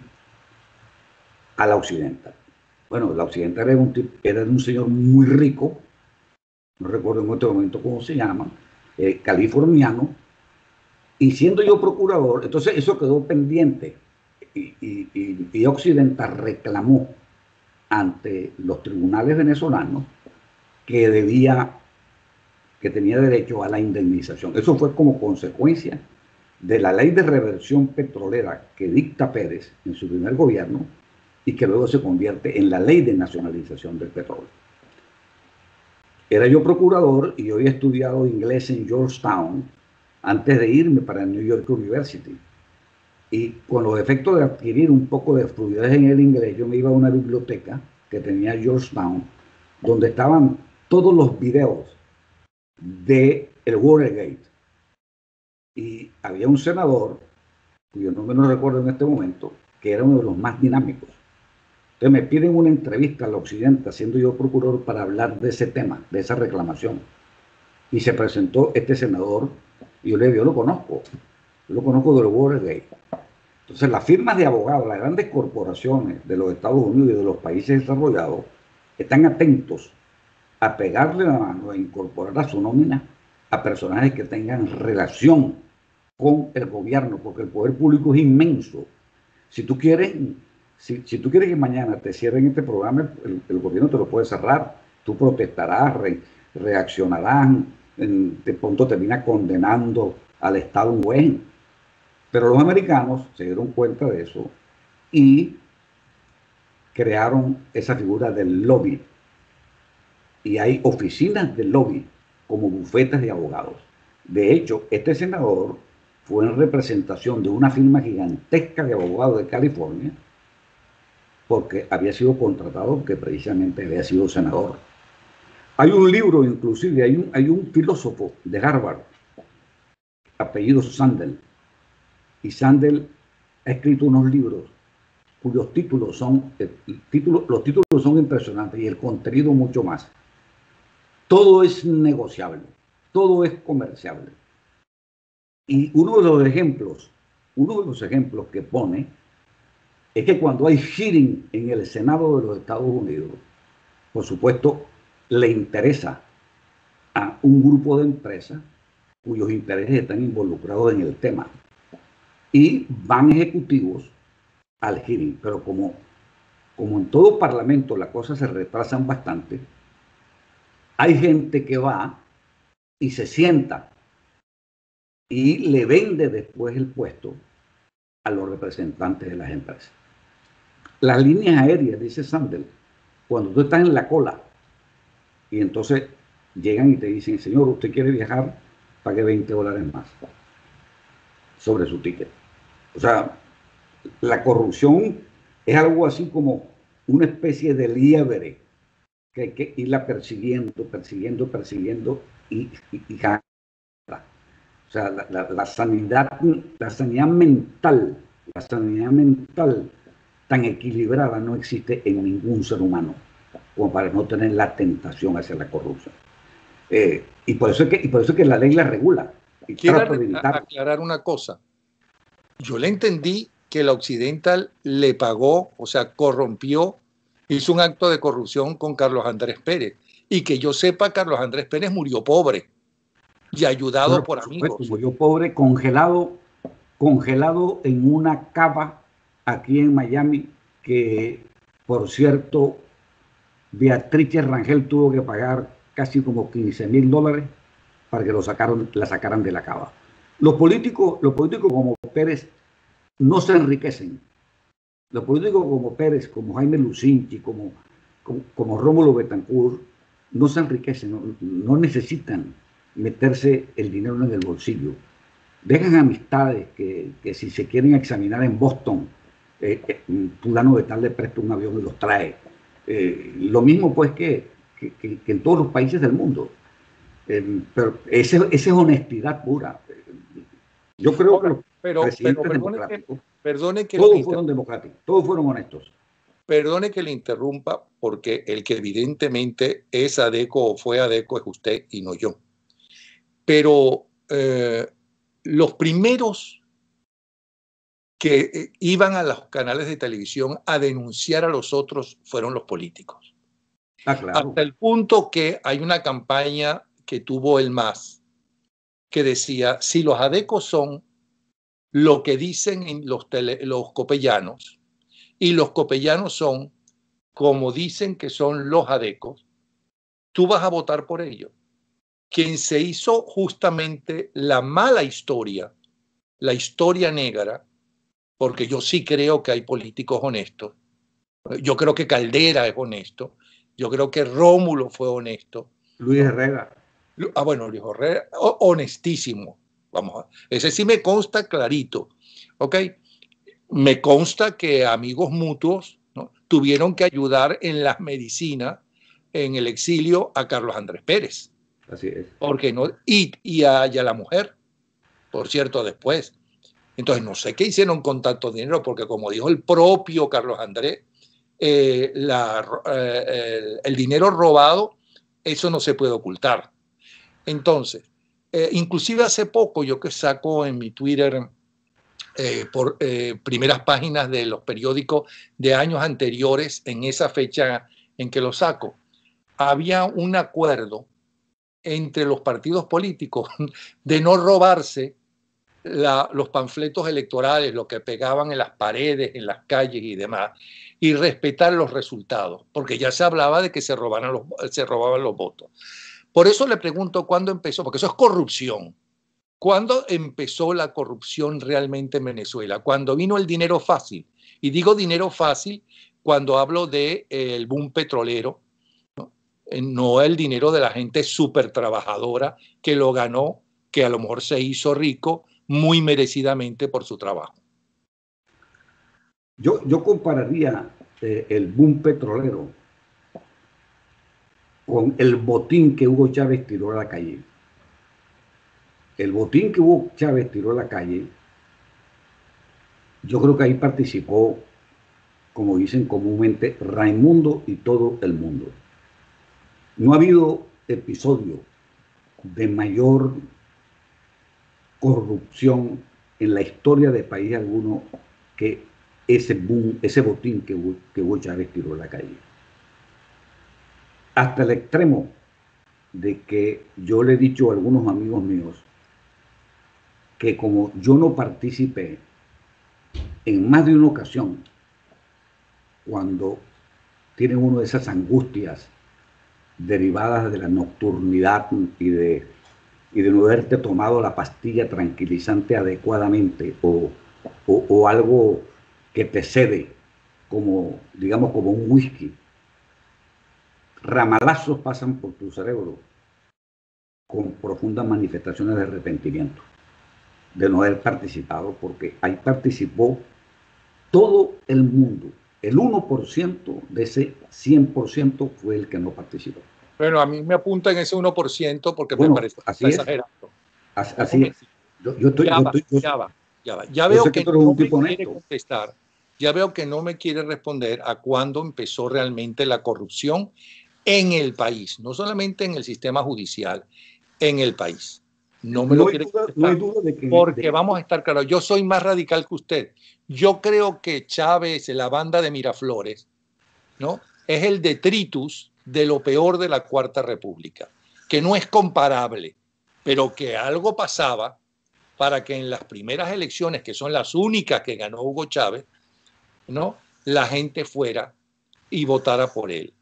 a la Occidental. Bueno, la Occidental era, un, era de un señor muy rico, no recuerdo en este momento cómo se llama, eh, californiano, y siendo yo procurador, entonces eso quedó pendiente, y, y, y, y Occidental reclamó ante los tribunales venezolanos que debía, que tenía derecho a la indemnización. Eso fue como consecuencia de la ley de reversión petrolera que dicta Pérez en su primer gobierno y que luego se convierte en la ley de nacionalización del petróleo. Era yo procurador y yo había estudiado inglés en Georgetown antes de irme para New York University. Y con los efectos de adquirir un poco de fluidez en el inglés, yo me iba a una biblioteca que tenía Georgetown, donde estaban todos los videos de el Watergate. Y había un senador, cuyo nombre no recuerdo en este momento, que era uno de los más dinámicos. Entonces me piden una entrevista al Occidente, siendo yo procurador, para hablar de ese tema, de esa reclamación. Y se presentó este senador, y yo le digo, yo lo conozco, yo lo conozco del Watergate. Entonces las firmas de abogados, las grandes corporaciones de los Estados Unidos y de los países desarrollados, están atentos a pegarle la mano, a incorporar a su nómina a personajes que tengan relación con el gobierno, porque el poder público es inmenso. Si tú quieres, si, si tú quieres que mañana te cierren este programa, el, el gobierno te lo puede cerrar, tú protestarás, re, reaccionarás, en, de pronto termina condenando al Estado un buen. Pero los americanos se dieron cuenta de eso y crearon esa figura del lobby. Y hay oficinas de lobby como bufetes de abogados. De hecho, este senador fue en representación de una firma gigantesca de abogados de California porque había sido contratado porque precisamente había sido senador. Hay un libro, inclusive, hay un, hay un filósofo de Harvard, apellido Sandel, y Sandel ha escrito unos libros cuyos títulos son, el título, los títulos son impresionantes y el contenido mucho más. Todo es negociable, todo es comerciable. Y uno de los ejemplos, uno de los ejemplos que pone es que cuando hay hearing en el Senado de los Estados Unidos, por supuesto, le interesa a un grupo de empresas cuyos intereses están involucrados en el tema. Y van ejecutivos al hearing, pero como, como en todo parlamento las cosas se retrasan bastante, hay gente que va y se sienta y le vende después el puesto a los representantes de las empresas. Las líneas aéreas, dice Sandel, cuando tú estás en la cola y entonces llegan y te dicen, señor, usted quiere viajar, pague veinte dólares más sobre su ticket. O sea, la corrupción es algo así como una especie de liebre que hay que irla persiguiendo, persiguiendo, persiguiendo y, y, y o sea, la, la, la sanidad, la sanidad mental, la sanidad mental tan equilibrada no existe en ningún ser humano como para no tener la tentación hacia la corrupción. Eh, y, por eso es que, y por eso es que la ley la regula. Y quiero aclarar una cosa. Yo le entendí que la Occidental le pagó, o sea, corrompió, hizo un acto de corrupción con Carlos Andrés Pérez. Y que yo sepa, Carlos Andrés Pérez murió pobre y ayudado bueno, por, por amigos. Supuesto, murió pobre, congelado, congelado en una cava aquí en Miami, que, por cierto, Beatriz Rangel tuvo que pagar casi como quince mil dólares para que lo sacaron, la sacaran de la cava. Los políticos, los políticos como Pérez no se enriquecen. Los políticos como Pérez, como Jaime Lucinchi, como, como, como Rómulo Betancourt, no se enriquecen, no, no necesitan meterse el dinero en el bolsillo. Dejan amistades que, que si se quieren examinar en Boston, eh, eh, fulano de tal le presta un avión y los trae. Eh, lo mismo pues que, que, que, que en todos los países del mundo. Eh, pero ese, esa es honestidad pura. Yo creo Ahora, que los pero, presidentes pero perdone democráticos, que, perdone que todos fueron democráticos, todos fueron honestos. Perdone que le interrumpa, porque el que evidentemente es adeco o fue adeco es usted y no yo. Pero eh, los primeros que eh, iban a los canales de televisión a denunciar a los otros fueron los políticos. Ah, claro. Hasta el punto que hay una campaña que tuvo el M A S que decía, si los adecos son lo que dicen en los, tele, los copellanos y los copellanos son como dicen que son los adecos, tú vas a votar por ellos. Quien se hizo justamente la mala historia, la historia negra, porque yo sí creo que hay políticos honestos, yo creo que Caldera es honesto, yo creo que Rómulo fue honesto. Luis ¿no? Herrera. Ah, bueno, Luis Herrera, honestísimo. Vamos a, ese sí me consta clarito. ¿Ok? Me consta que amigos mutuos, ¿no? tuvieron que ayudar en las medicinas en el exilio a Carlos Andrés Pérez. Así es. Porque no, y, y, a, y a la mujer, por cierto, después. Entonces, no sé qué hicieron con tanto dinero, porque como dijo el propio Carlos Andrés, eh, la, eh, el, el dinero robado, eso no se puede ocultar. Entonces, eh, inclusive hace poco, yo que saco en mi Twitter eh, por eh, primeras páginas de los periódicos de años anteriores, en esa fecha en que lo saco, había un acuerdo entre los partidos políticos de no robarse la, los panfletos electorales, lo que pegaban en las paredes, en las calles y demás, y respetar los resultados, porque ya se hablaba de que se, robaran los, se robaban los votos. Por eso le pregunto cuándo empezó, porque eso es corrupción. ¿Cuándo empezó la corrupción realmente en Venezuela? Cuando vino el dinero fácil. Y digo dinero fácil cuando hablo del de, eh, boom petrolero, ¿no? Eh, no el dinero de la gente súper trabajadora que lo ganó, que a lo mejor se hizo rico muy merecidamente por su trabajo. Yo, yo compararía eh, el boom petrolero con el botín que Hugo Chávez tiró a la calle. El botín que Hugo Chávez tiró a la calle, yo creo que ahí participó, como dicen comúnmente, Raimundo y todo el mundo. No ha habido episodio de mayor corrupción en la historia de país alguno que ese boom, ese botín que Hugo, que Hugo Chávez tiró a la calle. Hasta el extremo de que yo le he dicho a algunos amigos míos que como yo no participé en más de una ocasión cuando tiene uno de esas angustias derivadas de la nocturnidad y de, y de no haberte tomado la pastilla tranquilizante adecuadamente o, o, o algo que te cede como, digamos, como un whisky. Ramalazos pasan por tu cerebro con profundas manifestaciones de arrepentimiento de no haber participado, porque ahí participó todo el mundo. El uno por ciento de ese cien por ciento fue el que no participó. Bueno, a mí me apunta en ese uno por ciento porque bueno, me parece así es. exagerado. Así, así es. Yo, yo estoy, ya, yo va, estoy, yo, ya va, ya va. Ya yo veo sé que, que tú eres no un tipo me quiere honesto. contestar. Ya veo que no me quiere responder a cuándo empezó realmente la corrupción en el país, no solamente en el sistema judicial, en el país. No me No lo hay quiere duda, contestar. no hay duda de que... Porque de... vamos a estar claros, yo soy más radical que usted. Yo creo que Chávez, la banda de Miraflores, ¿no? es el detritus de lo peor de la Cuarta República, que no es comparable, pero que algo pasaba para que en las primeras elecciones, que son las únicas que ganó Hugo Chávez, ¿no? la gente fuera y votara por él.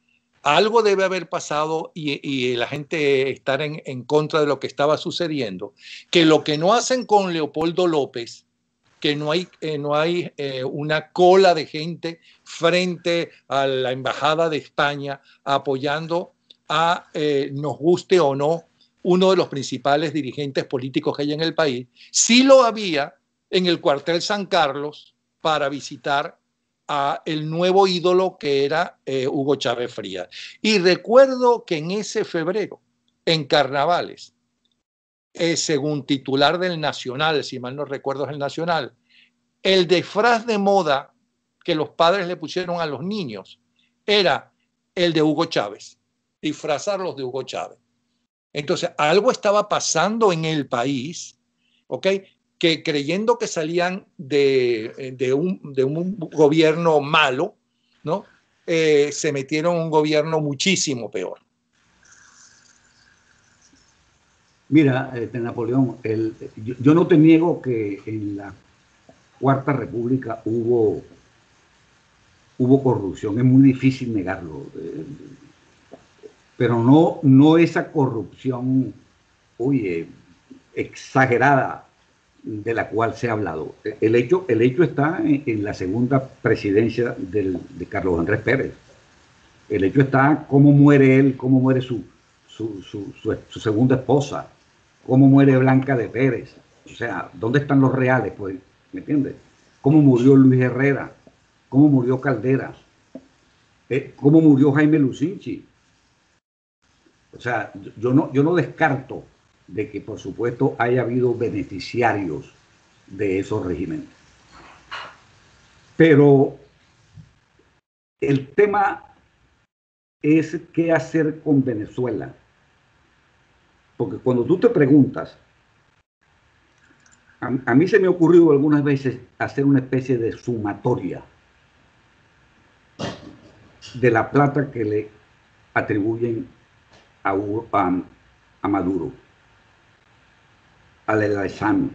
algo debe haber pasado y, y la gente estar en, en contra de lo que estaba sucediendo, que lo que no hacen con Leopoldo López, que no hay, eh, no hay eh, una cola de gente frente a la Embajada de España apoyando a, eh, nos guste o no, uno de los principales dirigentes políticos que hay en el país. Sí lo había en el cuartel San Carlos para visitar a el nuevo ídolo que era eh, Hugo Chávez Frías. Y recuerdo que en ese febrero, en carnavales, eh, según titular del Nacional, si mal no recuerdo es el Nacional, el disfraz de moda que los padres le pusieron a los niños era el de Hugo Chávez, disfrazarlos de Hugo Chávez. Entonces, algo estaba pasando en el país, ¿ok? Que creyendo que salían de, de, un, de un gobierno malo, ¿no? Eh, se metieron en un gobierno muchísimo peor. Mira, este, Napoleón, el, yo, yo no te niego que en la Cuarta República hubo, hubo corrupción, es muy difícil negarlo, eh, pero no, no esa corrupción, oye, exagerada de la cual se ha hablado. El hecho, el hecho está en, en la segunda presidencia del, de Carlos Andrés Pérez. El hecho está cómo muere él, cómo muere su, su, su, su, su segunda esposa, cómo muere Blanca de Pérez. O sea, ¿dónde están los reales? Pues, ¿me entiendes? Cómo murió Luis Herrera, cómo murió Caldera, eh, cómo murió Jaime Lucinchi. O sea, yo no, yo no descarto de que, por supuesto, haya habido beneficiarios de esos regímenes. Pero el tema es qué hacer con Venezuela. Porque cuando tú te preguntas, a, a mí se me ha ocurrido algunas veces hacer una especie de sumatoria de la plata que le atribuyen a, a, a Maduro, al Elazán,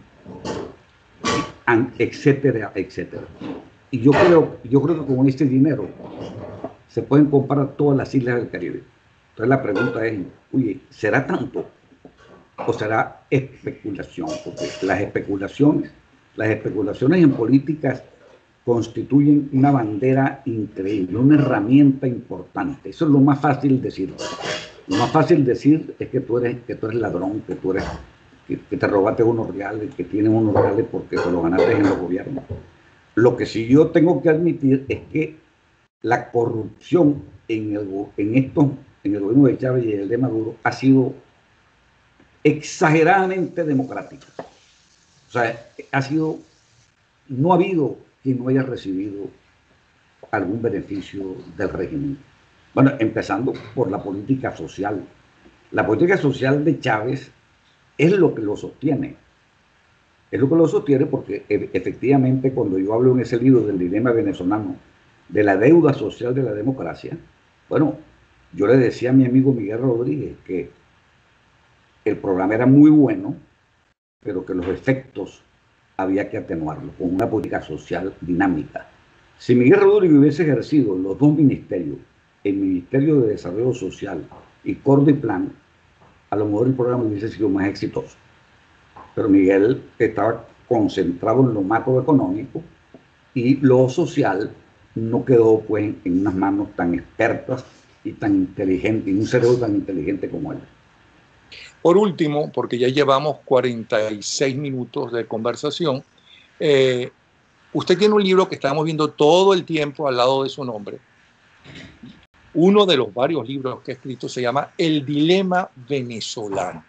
etcétera, etcétera. Y yo creo, yo creo que con este dinero se pueden comprar todas las islas del Caribe. Entonces la pregunta es, oye, ¿será tanto o será especulación? Porque las especulaciones, las especulaciones en políticas constituyen una bandera increíble, una herramienta importante. Eso es lo más fácil decir. Lo más fácil decir es que tú eres, que tú eres ladrón, que tú eres, que, que te robaste unos reales, que tienes unos reales porque te los ganaste en los gobiernos. Lo que sí yo tengo que admitir es que la corrupción en el, en estos, en el gobierno de Chávez y el de Maduro ha sido exageradamente democrática. O sea, ha sido, no ha habido quien no haya recibido algún beneficio del régimen. Bueno, empezando por la política social. La política social de Chávez es lo que lo sostiene. Es lo que lo sostiene porque efectivamente cuando yo hablo en ese libro del dilema venezolano, de la deuda social de la democracia, bueno, yo le decía a mi amigo Miguel Rodríguez que el programa era muy bueno, pero que los efectos había que atenuarlos con una política social dinámica. Si Miguel Rodríguez hubiese ejercido los dos ministerios, el Ministerio de Desarrollo Social y Cordiplan, a lo mejor el programa hubiese sido más exitoso. Pero Miguel estaba concentrado en lo macroeconómico y lo social no quedó pues en unas manos tan expertas y tan inteligentes, y un cerebro tan inteligente como él. Por último, porque ya llevamos cuarenta y seis minutos de conversación, eh, usted tiene un libro que estamos viendo todo el tiempo al lado de su nombre. Uno de los varios libros que ha escrito se llama El Dilema Venezolano.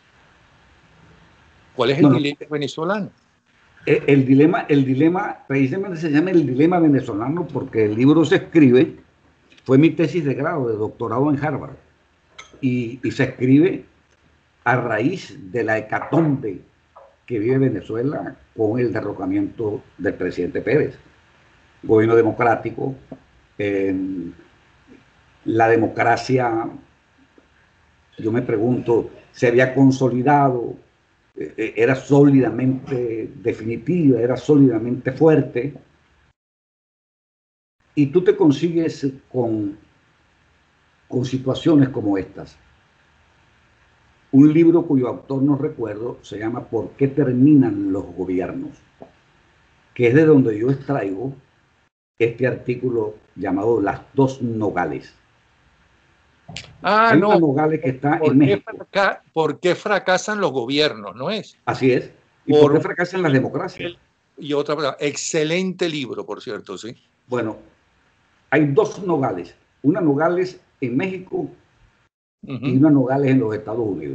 ¿Cuál es el no, dilema venezolano? El, el, dilema, el dilema, precisamente se llama El Dilema Venezolano porque el libro se escribe, fue mi tesis de grado, de doctorado en Harvard, y, y se escribe a raíz de la hecatombe que vive Venezuela con el derrocamiento del presidente Pérez. Gobierno democrático, eh, la democracia, yo me pregunto, se había consolidado, eh, era sólidamente definitiva, era sólidamente fuerte, y tú te consigues con, con situaciones como estas. Un libro cuyo autor no recuerdo se llama ¿Por qué terminan los gobiernos?, que es de donde yo extraigo este artículo llamado Las dos Nogales. Ah, Hay no. una Nogales que está ¿Por en qué, México. fraca ¿Por qué fracasan los gobiernos? ¿No es? Así es. ¿Y por por qué fracasan las democracias? Y otra, excelente libro, por cierto, sí. Bueno, hay dos Nogales. Una Nogales en México uh-huh. y una Nogales en los Estados Unidos.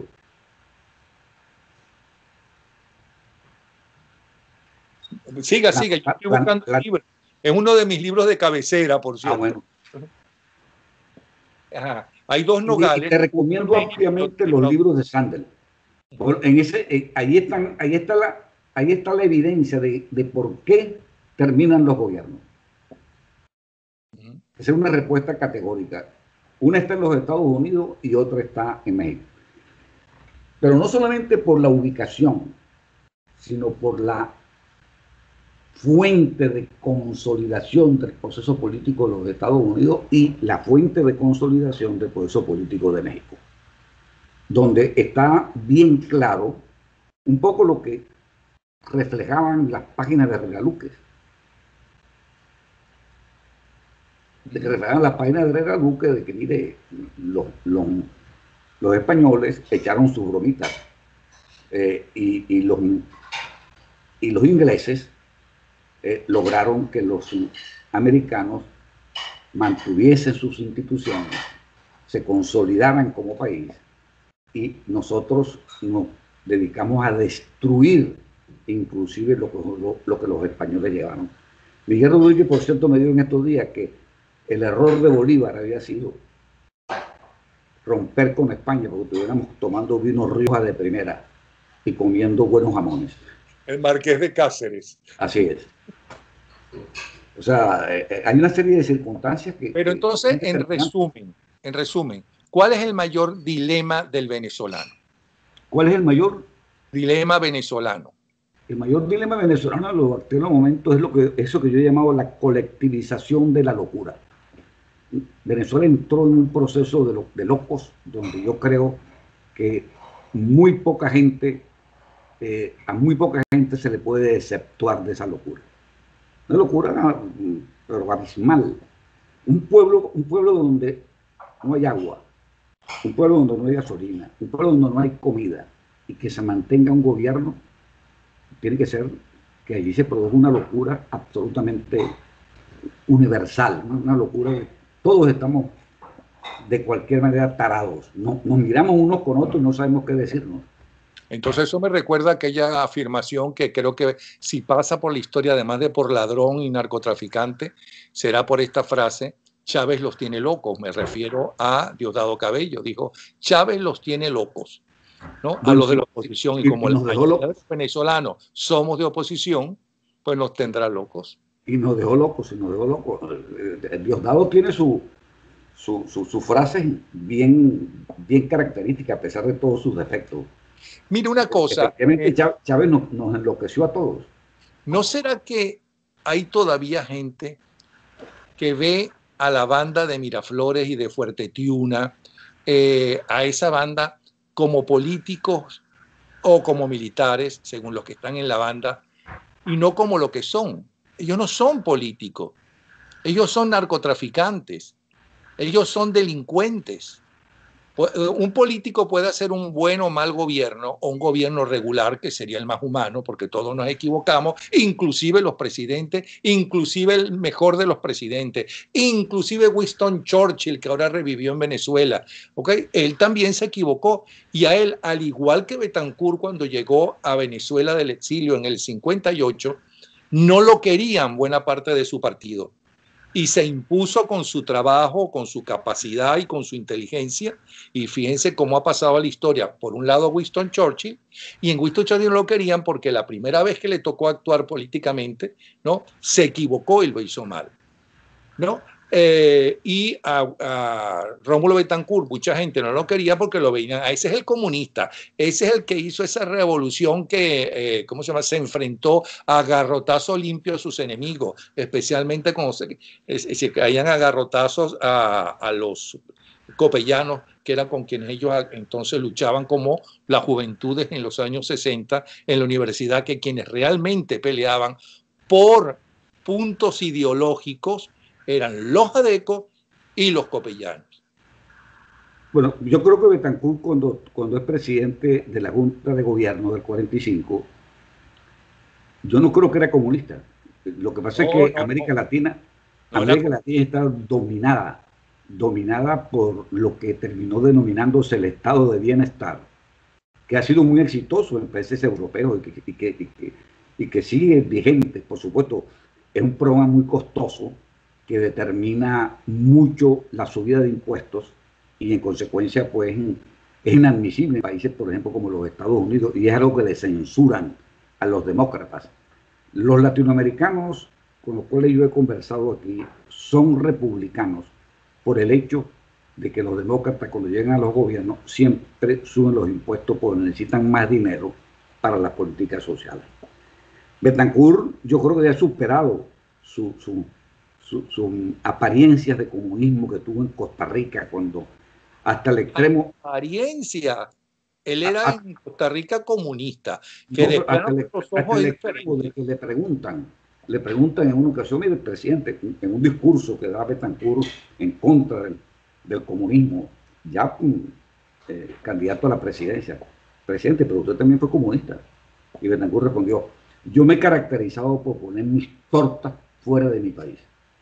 Siga, siga, yo estoy buscando la, la, el libro. Es uno de mis libros de cabecera, por cierto. Ah, bueno. Ajá. Hay dos Nogales. Y te recomiendo ampliamente los libros de Sandel. En ese, ahí, están, ahí, está la, ahí está la evidencia de, de por qué terminan los gobiernos. Uh-huh. Esa es una respuesta categórica. Una está en los Estados Unidos y otra está en México. Pero no solamente por la ubicación, sino por la fuente de consolidación del proceso político de los Estados Unidos y la fuente de consolidación del proceso político de México, donde está bien claro un poco lo que reflejaban las páginas de Regaluques. De que reflejaban las páginas de Regaluques de que, mire, los, los, los españoles echaron sus bromitas eh, y, y, los, y los ingleses Eh, lograron que los americanos mantuviesen sus instituciones, se consolidaran como país y nosotros nos dedicamos a destruir inclusive lo que, lo, lo que los españoles llevaron. Miguel Rodríguez, por cierto, me dijo en estos días que el error de Bolívar había sido romper con España porque estuviéramos tomando vinos Rioja de primera y comiendo buenos jamones. El Marqués de Cáceres. Así es. O sea, eh, hay una serie de circunstancias que... Pero entonces, que en resumen, en resumen, ¿cuál es el mayor dilema del venezolano? ¿Cuál es el mayor? Dilema venezolano. El mayor dilema venezolano en los actuales momentos es lo que, eso que yo he llamado la colectivización de la locura. Venezuela entró en un proceso de, lo, de locos, donde yo creo que muy poca gente, eh, a muy poca gente se le puede exceptuar de esa locura. Una locura, pero abismal. Un pueblo, un pueblo donde no hay agua, un pueblo donde no hay gasolina, un pueblo donde no hay comida, y que se mantenga un gobierno, tiene que ser que allí se produzca una locura absolutamente universal, ¿no? Una locura de todos estamos de cualquier manera tarados, no, nos miramos unos con otros y no sabemos qué decirnos. Entonces eso me recuerda a aquella afirmación que creo que si pasa por la historia, además de por ladrón y narcotraficante, será por esta frase: Chávez los tiene locos. Me refiero a Diosdado Cabello. Dijo, Chávez los tiene locos, ¿no? A los de la oposición. Y como la mayoría de los venezolanos somos de oposición, pues nos tendrá locos. Y nos dejó locos, y nos dejó locos. Diosdado tiene su, su, su, su frase bien, bien característica, a pesar de todos sus defectos. Mira una cosa. Eh, Chávez nos, nos enloqueció a todos. ¿No será que hay todavía gente que ve a la banda de Miraflores y de Fuerte Tiuna, eh, a esa banda como políticos o como militares, según los que están en la banda, y no como lo que son? Ellos no son políticos, ellos son narcotraficantes, ellos son delincuentes. Un político puede hacer un buen o mal gobierno, o un gobierno regular, que sería el más humano, porque todos nos equivocamos, inclusive los presidentes, inclusive el mejor de los presidentes, inclusive Winston Churchill, que ahora revivió en Venezuela, ¿okay? Él también se equivocó, y a él, al igual que Betancourt cuando llegó a Venezuela del exilio en el cincuenta y ocho, no lo querían buena parte de su partido. Y se impuso con su trabajo, con su capacidad y con su inteligencia. Y fíjense cómo ha pasado la historia. Por un lado, Winston Churchill, y en Winston Churchill no lo querían porque la primera vez que le tocó actuar políticamente, ¿no?, se equivocó y lo hizo mal, ¿no? Eh, y a, a Rómulo Betancourt, mucha gente no lo quería porque lo veían, ese es el comunista, ese es el que hizo esa revolución que, eh, ¿cómo se llama?, se enfrentó a garrotazo limpio a sus enemigos, especialmente cuando se, se caían a garrotazos a, a los copellanos, que eran con quienes ellos entonces luchaban como las juventudes en los años sesenta en la universidad, que quienes realmente peleaban por puntos ideológicos eran los adecos y los copellanos. Bueno, yo creo que Betancur, cuando, cuando es presidente de la Junta de Gobierno del cuarenta y cinco, yo no creo que era comunista. Lo que pasa no, es que no, América no. Latina, no América Latina está dominada, dominada por lo que terminó denominándose el estado de bienestar, que ha sido muy exitoso en países europeos y que, y que, y que, y que sigue vigente. Por supuesto, es un programa muy costoso que determina mucho la subida de impuestos y en consecuencia pues es inadmisible en países, por ejemplo, como los Estados Unidos, y es algo que le censuran a los demócratas. Los latinoamericanos con los cuales yo he conversado aquí son republicanos por el hecho de que los demócratas cuando llegan a los gobiernos siempre suben los impuestos porque necesitan más dinero para las políticas sociales. Betancur yo creo que ya ha superado su, su, su, su apariencias de comunismo que tuvo en Costa Rica cuando hasta el extremo... Apariencia. Él era a, en Costa Rica comunista. Que no, después hasta el, los ojos hasta el extremo de que le preguntan, le preguntan en una ocasión, mire, presidente, en un discurso que da Betancur en contra del, del comunismo, ya eh, candidato a la presidencia, presidente, pero usted también fue comunista. Y Betancur respondió, yo me he caracterizado por poner mis tortas fuera de mi país.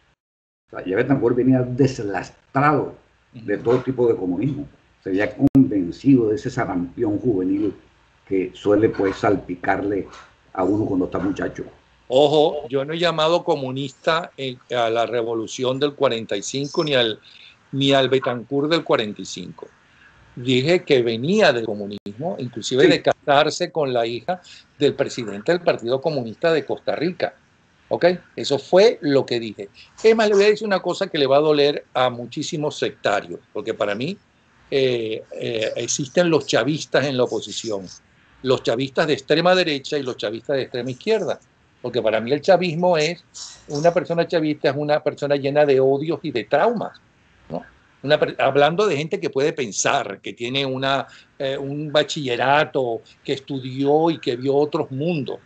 O sea, ya Betancur venía deslastrado de todo tipo de comunismo. Se había convencido de ese sarampión juvenil que suele pues salpicarle a uno cuando está muchacho. Ojo, yo no he llamado comunista en, a la revolución del cuarenta y cinco ni al, ni al Betancur del cuarenta y cinco. Dije que venía del comunismo, inclusive sí. de casarse con la hija del presidente del Partido Comunista de Costa Rica. ¿Ok? Eso fue lo que dije. Es más, le voy a decir una cosa que le va a doler a muchísimos sectarios, porque para mí eh, eh, existen los chavistas en la oposición, los chavistas de extrema derecha y los chavistas de extrema izquierda, porque para mí el chavismo es, una persona chavista es una persona llena de odios y de traumas, ¿no? Una, hablando de gente que puede pensar, que tiene una, eh, un bachillerato, que estudió y que vio otros mundos.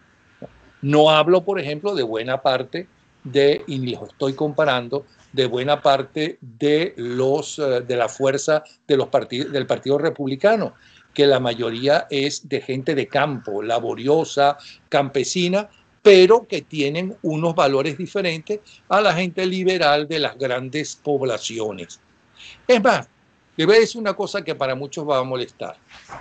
No hablo, por ejemplo, de buena parte de, y los estoy comparando, de buena parte de, los, de la fuerza de los partidos, del Partido Republicano, que la mayoría es de gente de campo, laboriosa, campesina, pero que tienen unos valores diferentes a la gente liberal de las grandes poblaciones. Es más, le voy a decir una cosa que para muchos va a molestar.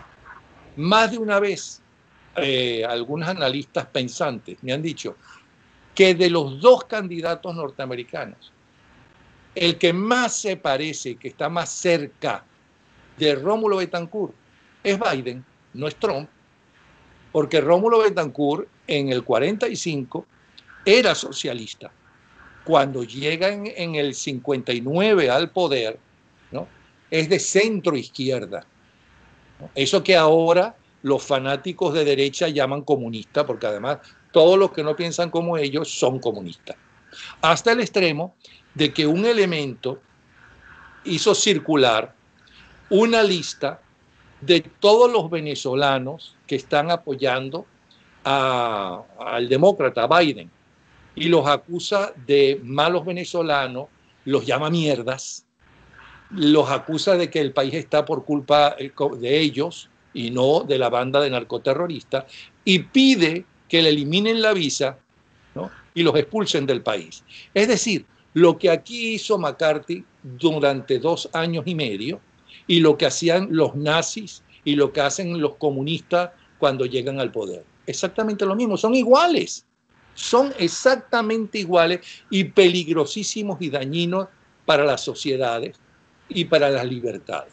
Más de una vez, Eh, algunos analistas pensantes me han dicho que de los dos candidatos norteamericanos, el que más se parece, que está más cerca de Rómulo Betancourt, es Biden, no es Trump, porque Rómulo Betancourt en el cuarenta y cinco era socialista. Cuando llega en, en el cincuenta y nueve al poder, ¿no? Es de centro izquierda, ¿no? Eso que ahora los fanáticos de derecha llaman comunista, porque además todos los que no piensan como ellos son comunistas. Hasta el extremo de que un elemento hizo circular una lista de todos los venezolanos que están apoyando a, al demócrata Biden y los acusa de malos venezolanos, los llama mierdas, los acusa de que el país está por culpa de ellos y no de la banda de narcoterroristas, y pide que le eliminen la visa, ¿no? Y los expulsen del país. Es decir, lo que aquí hizo McCarthy durante dos años y medio y lo que hacían los nazis y lo que hacen los comunistas cuando llegan al poder. Exactamente lo mismo, son iguales, son exactamente iguales y peligrosísimos y dañinos para las sociedades y para las libertades.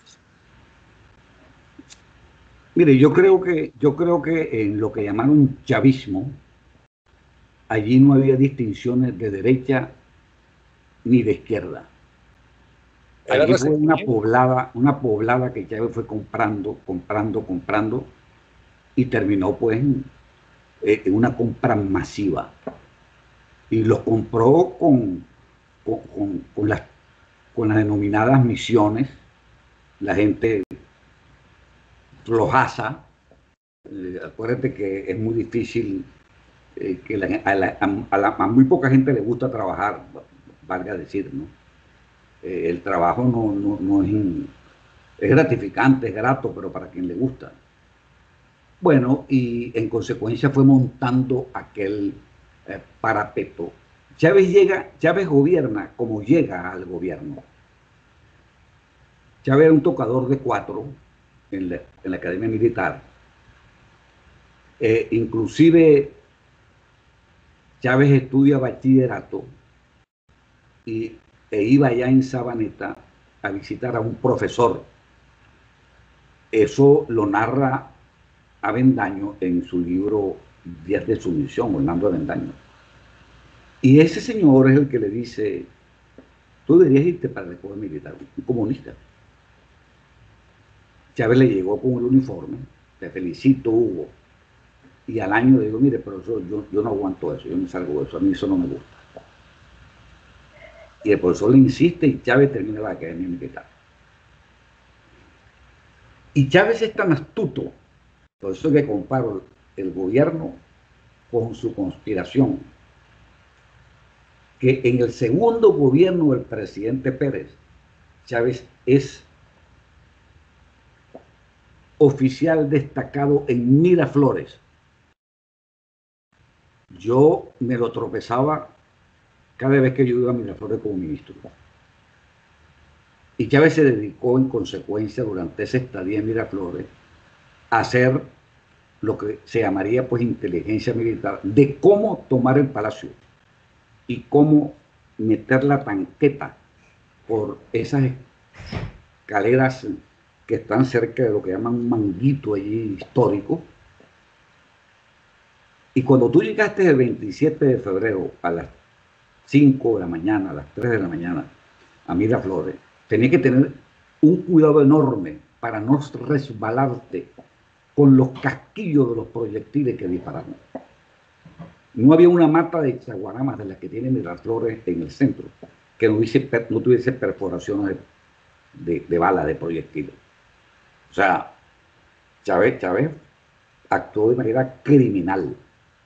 Mire, yo creo que, yo creo que en lo que llamaron chavismo, allí no había distinciones de derecha ni de izquierda. Allí fue una poblada, una poblada que Chávez fue comprando, comprando, comprando y terminó pues en, en una compra masiva. Y los compró con, con, con, con, las, con las denominadas misiones la gente flojaza. Eh, acuérdate que es muy difícil, eh, que la, a, la, a, la, a muy poca gente le gusta trabajar, valga decir, ¿no? Eh, el trabajo no, no, no es, es gratificante, es grato, pero para quien le gusta. Bueno, y en consecuencia fue montando aquel eh, parapeto. Chávez llega, Chávez gobierna como llega al gobierno. Chávez era un tocador de cuatro en la, en la Academia Militar. Eh, inclusive Chávez estudia bachillerato y, e iba allá en Sabaneta a visitar a un profesor. Eso lo narra Avendaño en su libro Días de Sumisión, Orlando Avendaño. Y ese señor es el que le dice: tú deberías irte para el escuela militar, un comunista. Chávez le llegó con el uniforme: te felicito, Hugo. Y al año le digo: mire, profesor, yo, yo no aguanto eso, yo me salgo de eso, a mí eso no me gusta. Y el profesor le insiste y Chávez termina la Academia Militar. Y Chávez es tan astuto, por eso que comparo el gobierno con su conspiración, que en el segundo gobierno del presidente Pérez, Chávez es oficial destacado en Miraflores. Yo me lo tropezaba cada vez que yo iba a Miraflores como ministro. Y Chávez se dedicó en consecuencia durante esa estadía en Miraflores a hacer lo que se llamaría pues inteligencia militar, de cómo tomar el palacio y cómo meter la tanqueta por esas escaleras que están cerca de lo que llaman un manguito allí histórico. Y cuando tú llegaste el veintisiete de febrero a las cinco de la mañana, a las tres de la mañana, a Miraflores, tenías que tener un cuidado enorme para no resbalarte con los casquillos de los proyectiles que dispararon. No había una mata de chaguaramas de las que tiene Miraflores en el centro que no, hubiese, no tuviese perforaciones de, de, de bala, de proyectiles. O sea, Chávez, Chávez actuó de manera criminal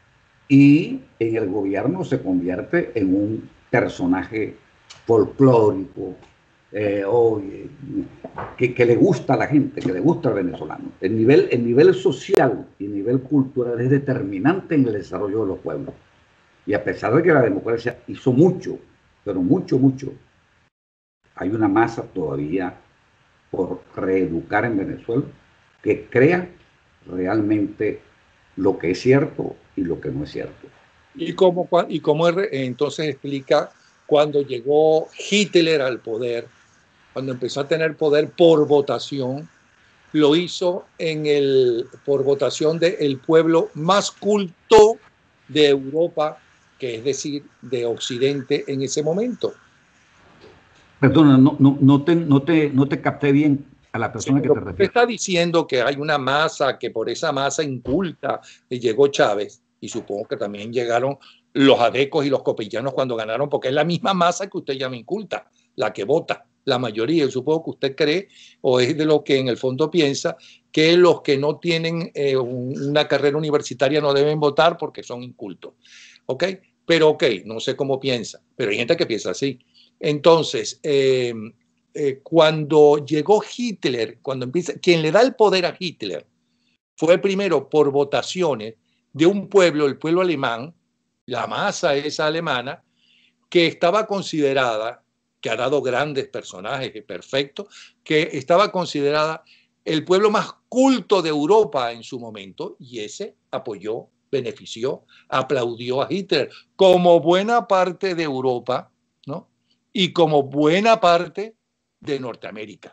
y en el gobierno se convierte en un personaje folclórico, eh, oh, que, que le gusta a la gente, que le gusta al venezolano. El nivel, el nivel social y el nivel cultural es determinante en el desarrollo de los pueblos. Y a pesar de que la democracia hizo mucho, pero mucho, mucho, hay una masa todavía por reeducar en Venezuela que crea realmente lo que es cierto y lo que no es cierto. ¿Y cómo, y cómo entonces explica cuando llegó Hitler al poder, cuando empezó a tener poder por votación, lo hizo en el, por votación del pueblo más culto de Europa, que es decir, de Occidente en ese momento? Perdona, no, no, no, te, no, te, no te capté bien a la persona sí, que te refieres. Usted está diciendo que hay una masa, que por esa masa inculta llegó Chávez, y supongo que también llegaron los adecos y los copillanos cuando ganaron, porque es la misma masa que usted llama inculta, la que vota, la mayoría. Yo supongo que usted cree, o es de lo que en el fondo piensa, que los que no tienen eh, una carrera universitaria no deben votar porque son incultos. ¿Ok? Pero ok, no sé cómo piensa, pero hay gente que piensa así. Entonces, eh, eh, cuando llegó Hitler, cuando empieza, quien le da el poder a Hitler fue primero por votaciones de un pueblo, el pueblo alemán, la masa esa alemana, que estaba considerada, que ha dado grandes personajes, perfecto, que estaba considerada el pueblo más culto de Europa en su momento, y ese apoyó, benefició, aplaudió a Hitler, como buena parte de Europa, ¿no? Y como buena parte de Norteamérica.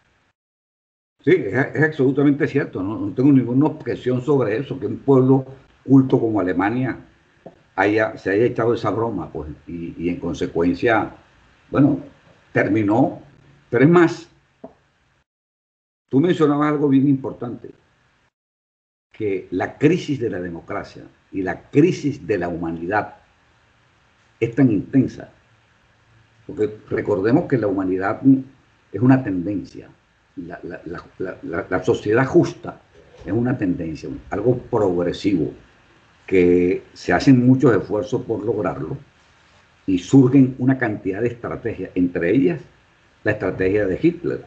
Sí, es, es absolutamente cierto, ¿no? No tengo ninguna objeción sobre eso, que un pueblo culto como Alemania haya, se haya echado esa broma, pues, y, y en consecuencia, bueno, terminó. Pero es más, tú mencionabas algo bien importante, que la crisis de la democracia y la crisis de la humanidad es tan intensa, porque recordemos que la humanidad es una tendencia. la, la, la, la, la sociedad justa es una tendencia, algo progresivo, que se hacen muchos esfuerzos por lograrlo y surgen una cantidad de estrategias, entre ellas la estrategia de Hitler.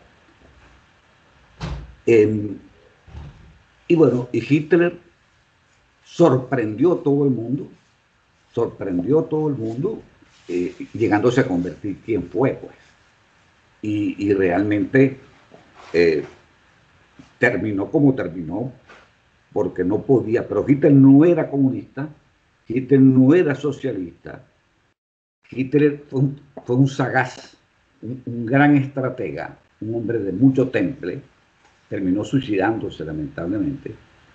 Eh, y bueno, y Hitler sorprendió a todo el mundo, sorprendió a todo el mundo, eh, llegándose a convertir quien fue, pues. Y, y realmente eh, terminó como terminó, porque no podía, pero Hitler no era comunista, Hitler no era socialista, Hitler fue un, fue un sagaz, un, un gran estratega, un hombre de mucho temple, terminó suicidándose lamentablemente.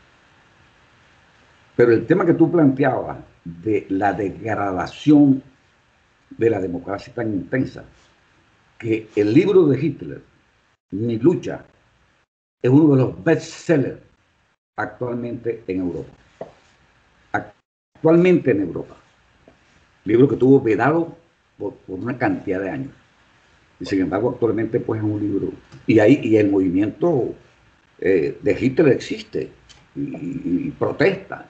Pero el tema que tú planteabas de la degradación de la democracia tan intensa, que el libro de Hitler, Mi lucha, es uno de los bestsellers actualmente en Europa. Actualmente en Europa. Libro que tuvo vedado por, por una cantidad de años. Y sin embargo, actualmente pues es un libro. Y, ahí, y el movimiento eh, de Hitler existe y, y, y protesta.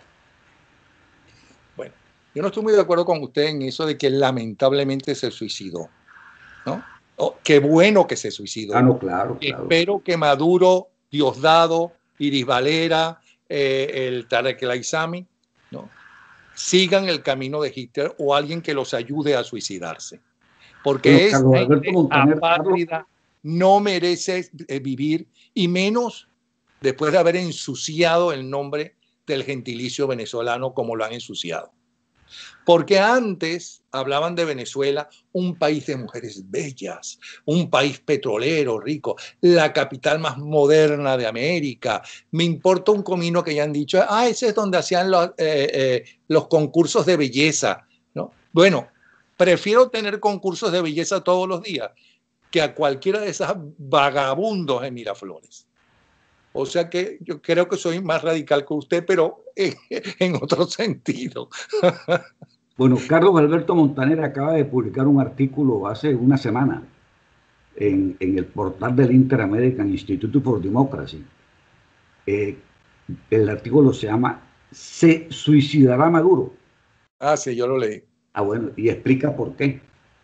Bueno, yo no estoy muy de acuerdo con usted en eso de que lamentablemente se suicidó, ¿no? Oh, qué bueno que se suicidó. Ah, no, claro, claro. Espero que Maduro, Diosdado, Iris Valera, eh, el Tarek El Aissami, ¿no?, sigan el camino de Hitler o alguien que los ayude a suicidarse. Porque bueno, esta Carlos Alberto gente Montaner, apátrida Carlos, no merece eh, vivir, y menos después de haber ensuciado el nombre del gentilicio venezolano como lo han ensuciado. Porque antes hablaban de Venezuela, un país de mujeres bellas, un país petrolero, rico, la capital más moderna de América. Me importa un comino que hayan dicho, ah, ese es donde hacían los, eh, eh, los concursos de belleza, ¿no? Bueno, prefiero tener concursos de belleza todos los días que a cualquiera de esas vagabundos en Miraflores. O sea que yo creo que soy más radical que usted, pero en, en otro sentido. Bueno, Carlos Alberto Montaner acaba de publicar un artículo hace una semana en, en el portal del Inter-American Institute for Democracy. Eh, el artículo se llama ¿Se suicidará Maduro? Ah, sí, yo lo leí. Ah, bueno, y explica por qué.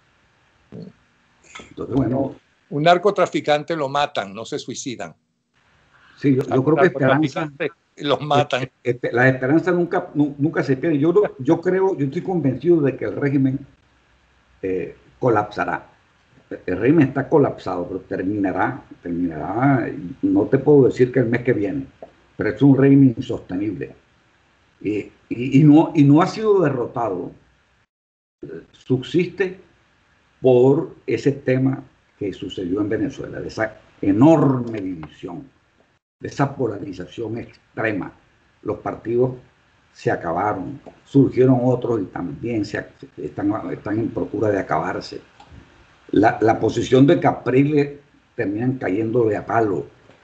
Entonces, bueno. Un narcotraficante lo matan, no se suicidan. Sí, yo, yo creo que esperanza. Los matan. Este, la esperanza nunca, nunca se pierde. Yo, yo creo, yo estoy convencido de que el régimen eh, colapsará. El régimen está colapsado, pero terminará, terminará, no te puedo decir que el mes que viene, pero es un régimen insostenible. Y, y, y, no, y no ha sido derrotado, subsiste por ese tema que sucedió en Venezuela, de esa enorme división, de esa polarización extrema. Los partidos se acabaron, surgieron otros y también se, están, están en procura de acabarse. La, la posición de Capriles terminan cayendo de a palo.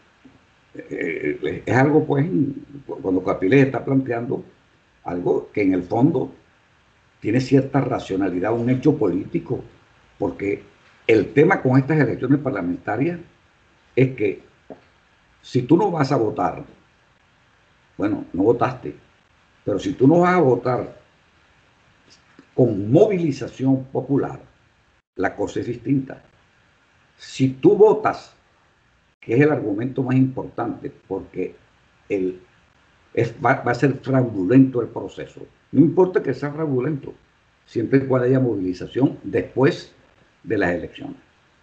Eh, es algo, pues, cuando Capriles está planteando algo que en el fondo tiene cierta racionalidad, un hecho político, porque el tema con estas elecciones parlamentarias es que si tú no vas a votar, bueno, no votaste, pero si tú no vas a votar con movilización popular, la cosa es distinta. Si tú votas, que es el argumento más importante, porque el, es, va, va a ser fraudulento el proceso. No importa que sea fraudulento, siempre y cuando haya movilización después de las elecciones.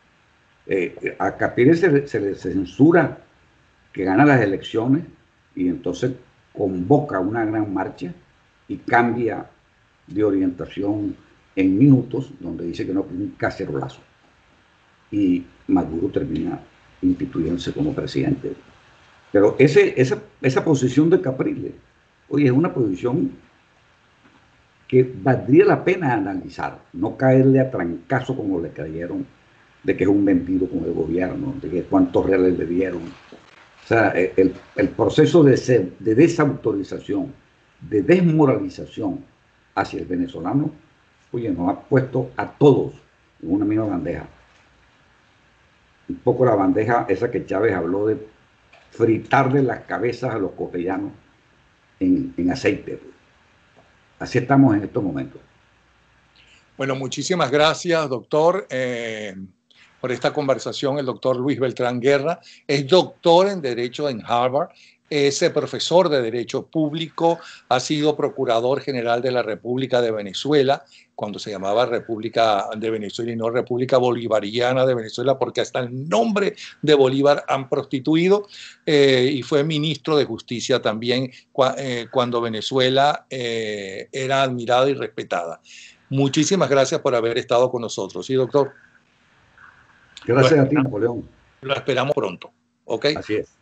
Eh, a Capriles se, se le censura que gana las elecciones y entonces convoca una gran marcha y cambia de orientación en minutos, donde dice que no, un cacerolazo. Y Maduro termina instituyéndose como presidente. Pero ese, esa, esa posición de Capriles, oye, es una posición que valdría la pena analizar, no caerle a trancazo como le cayeron, de que es un vendido con el gobierno, de que cuántos reales le dieron. O sea, el, el proceso de, ser, de desautorización, de desmoralización hacia el venezolano, oye, nos ha puesto a todos en una misma bandeja. un poco la bandeja esa que Chávez habló de fritarle las cabezas a los copellanos en, en aceite. Así estamos en estos momentos. Bueno, muchísimas gracias, doctor, eh, por esta conversación. El doctor Luis Beltrán Guerra es doctor en Derecho en Harvard, es profesor de Derecho Público, ha sido Procurador General de la República de Venezuela, cuando se llamaba República de Venezuela y no República Bolivariana de Venezuela, porque hasta el nombre de Bolívar han prostituido, eh, y fue ministro de Justicia también cua, eh, cuando Venezuela eh, era admirada y respetada. Muchísimas gracias por haber estado con nosotros. Sí, doctor. Gracias a ti, Napoleón. Lo esperamos pronto. ¿Ok? Así es.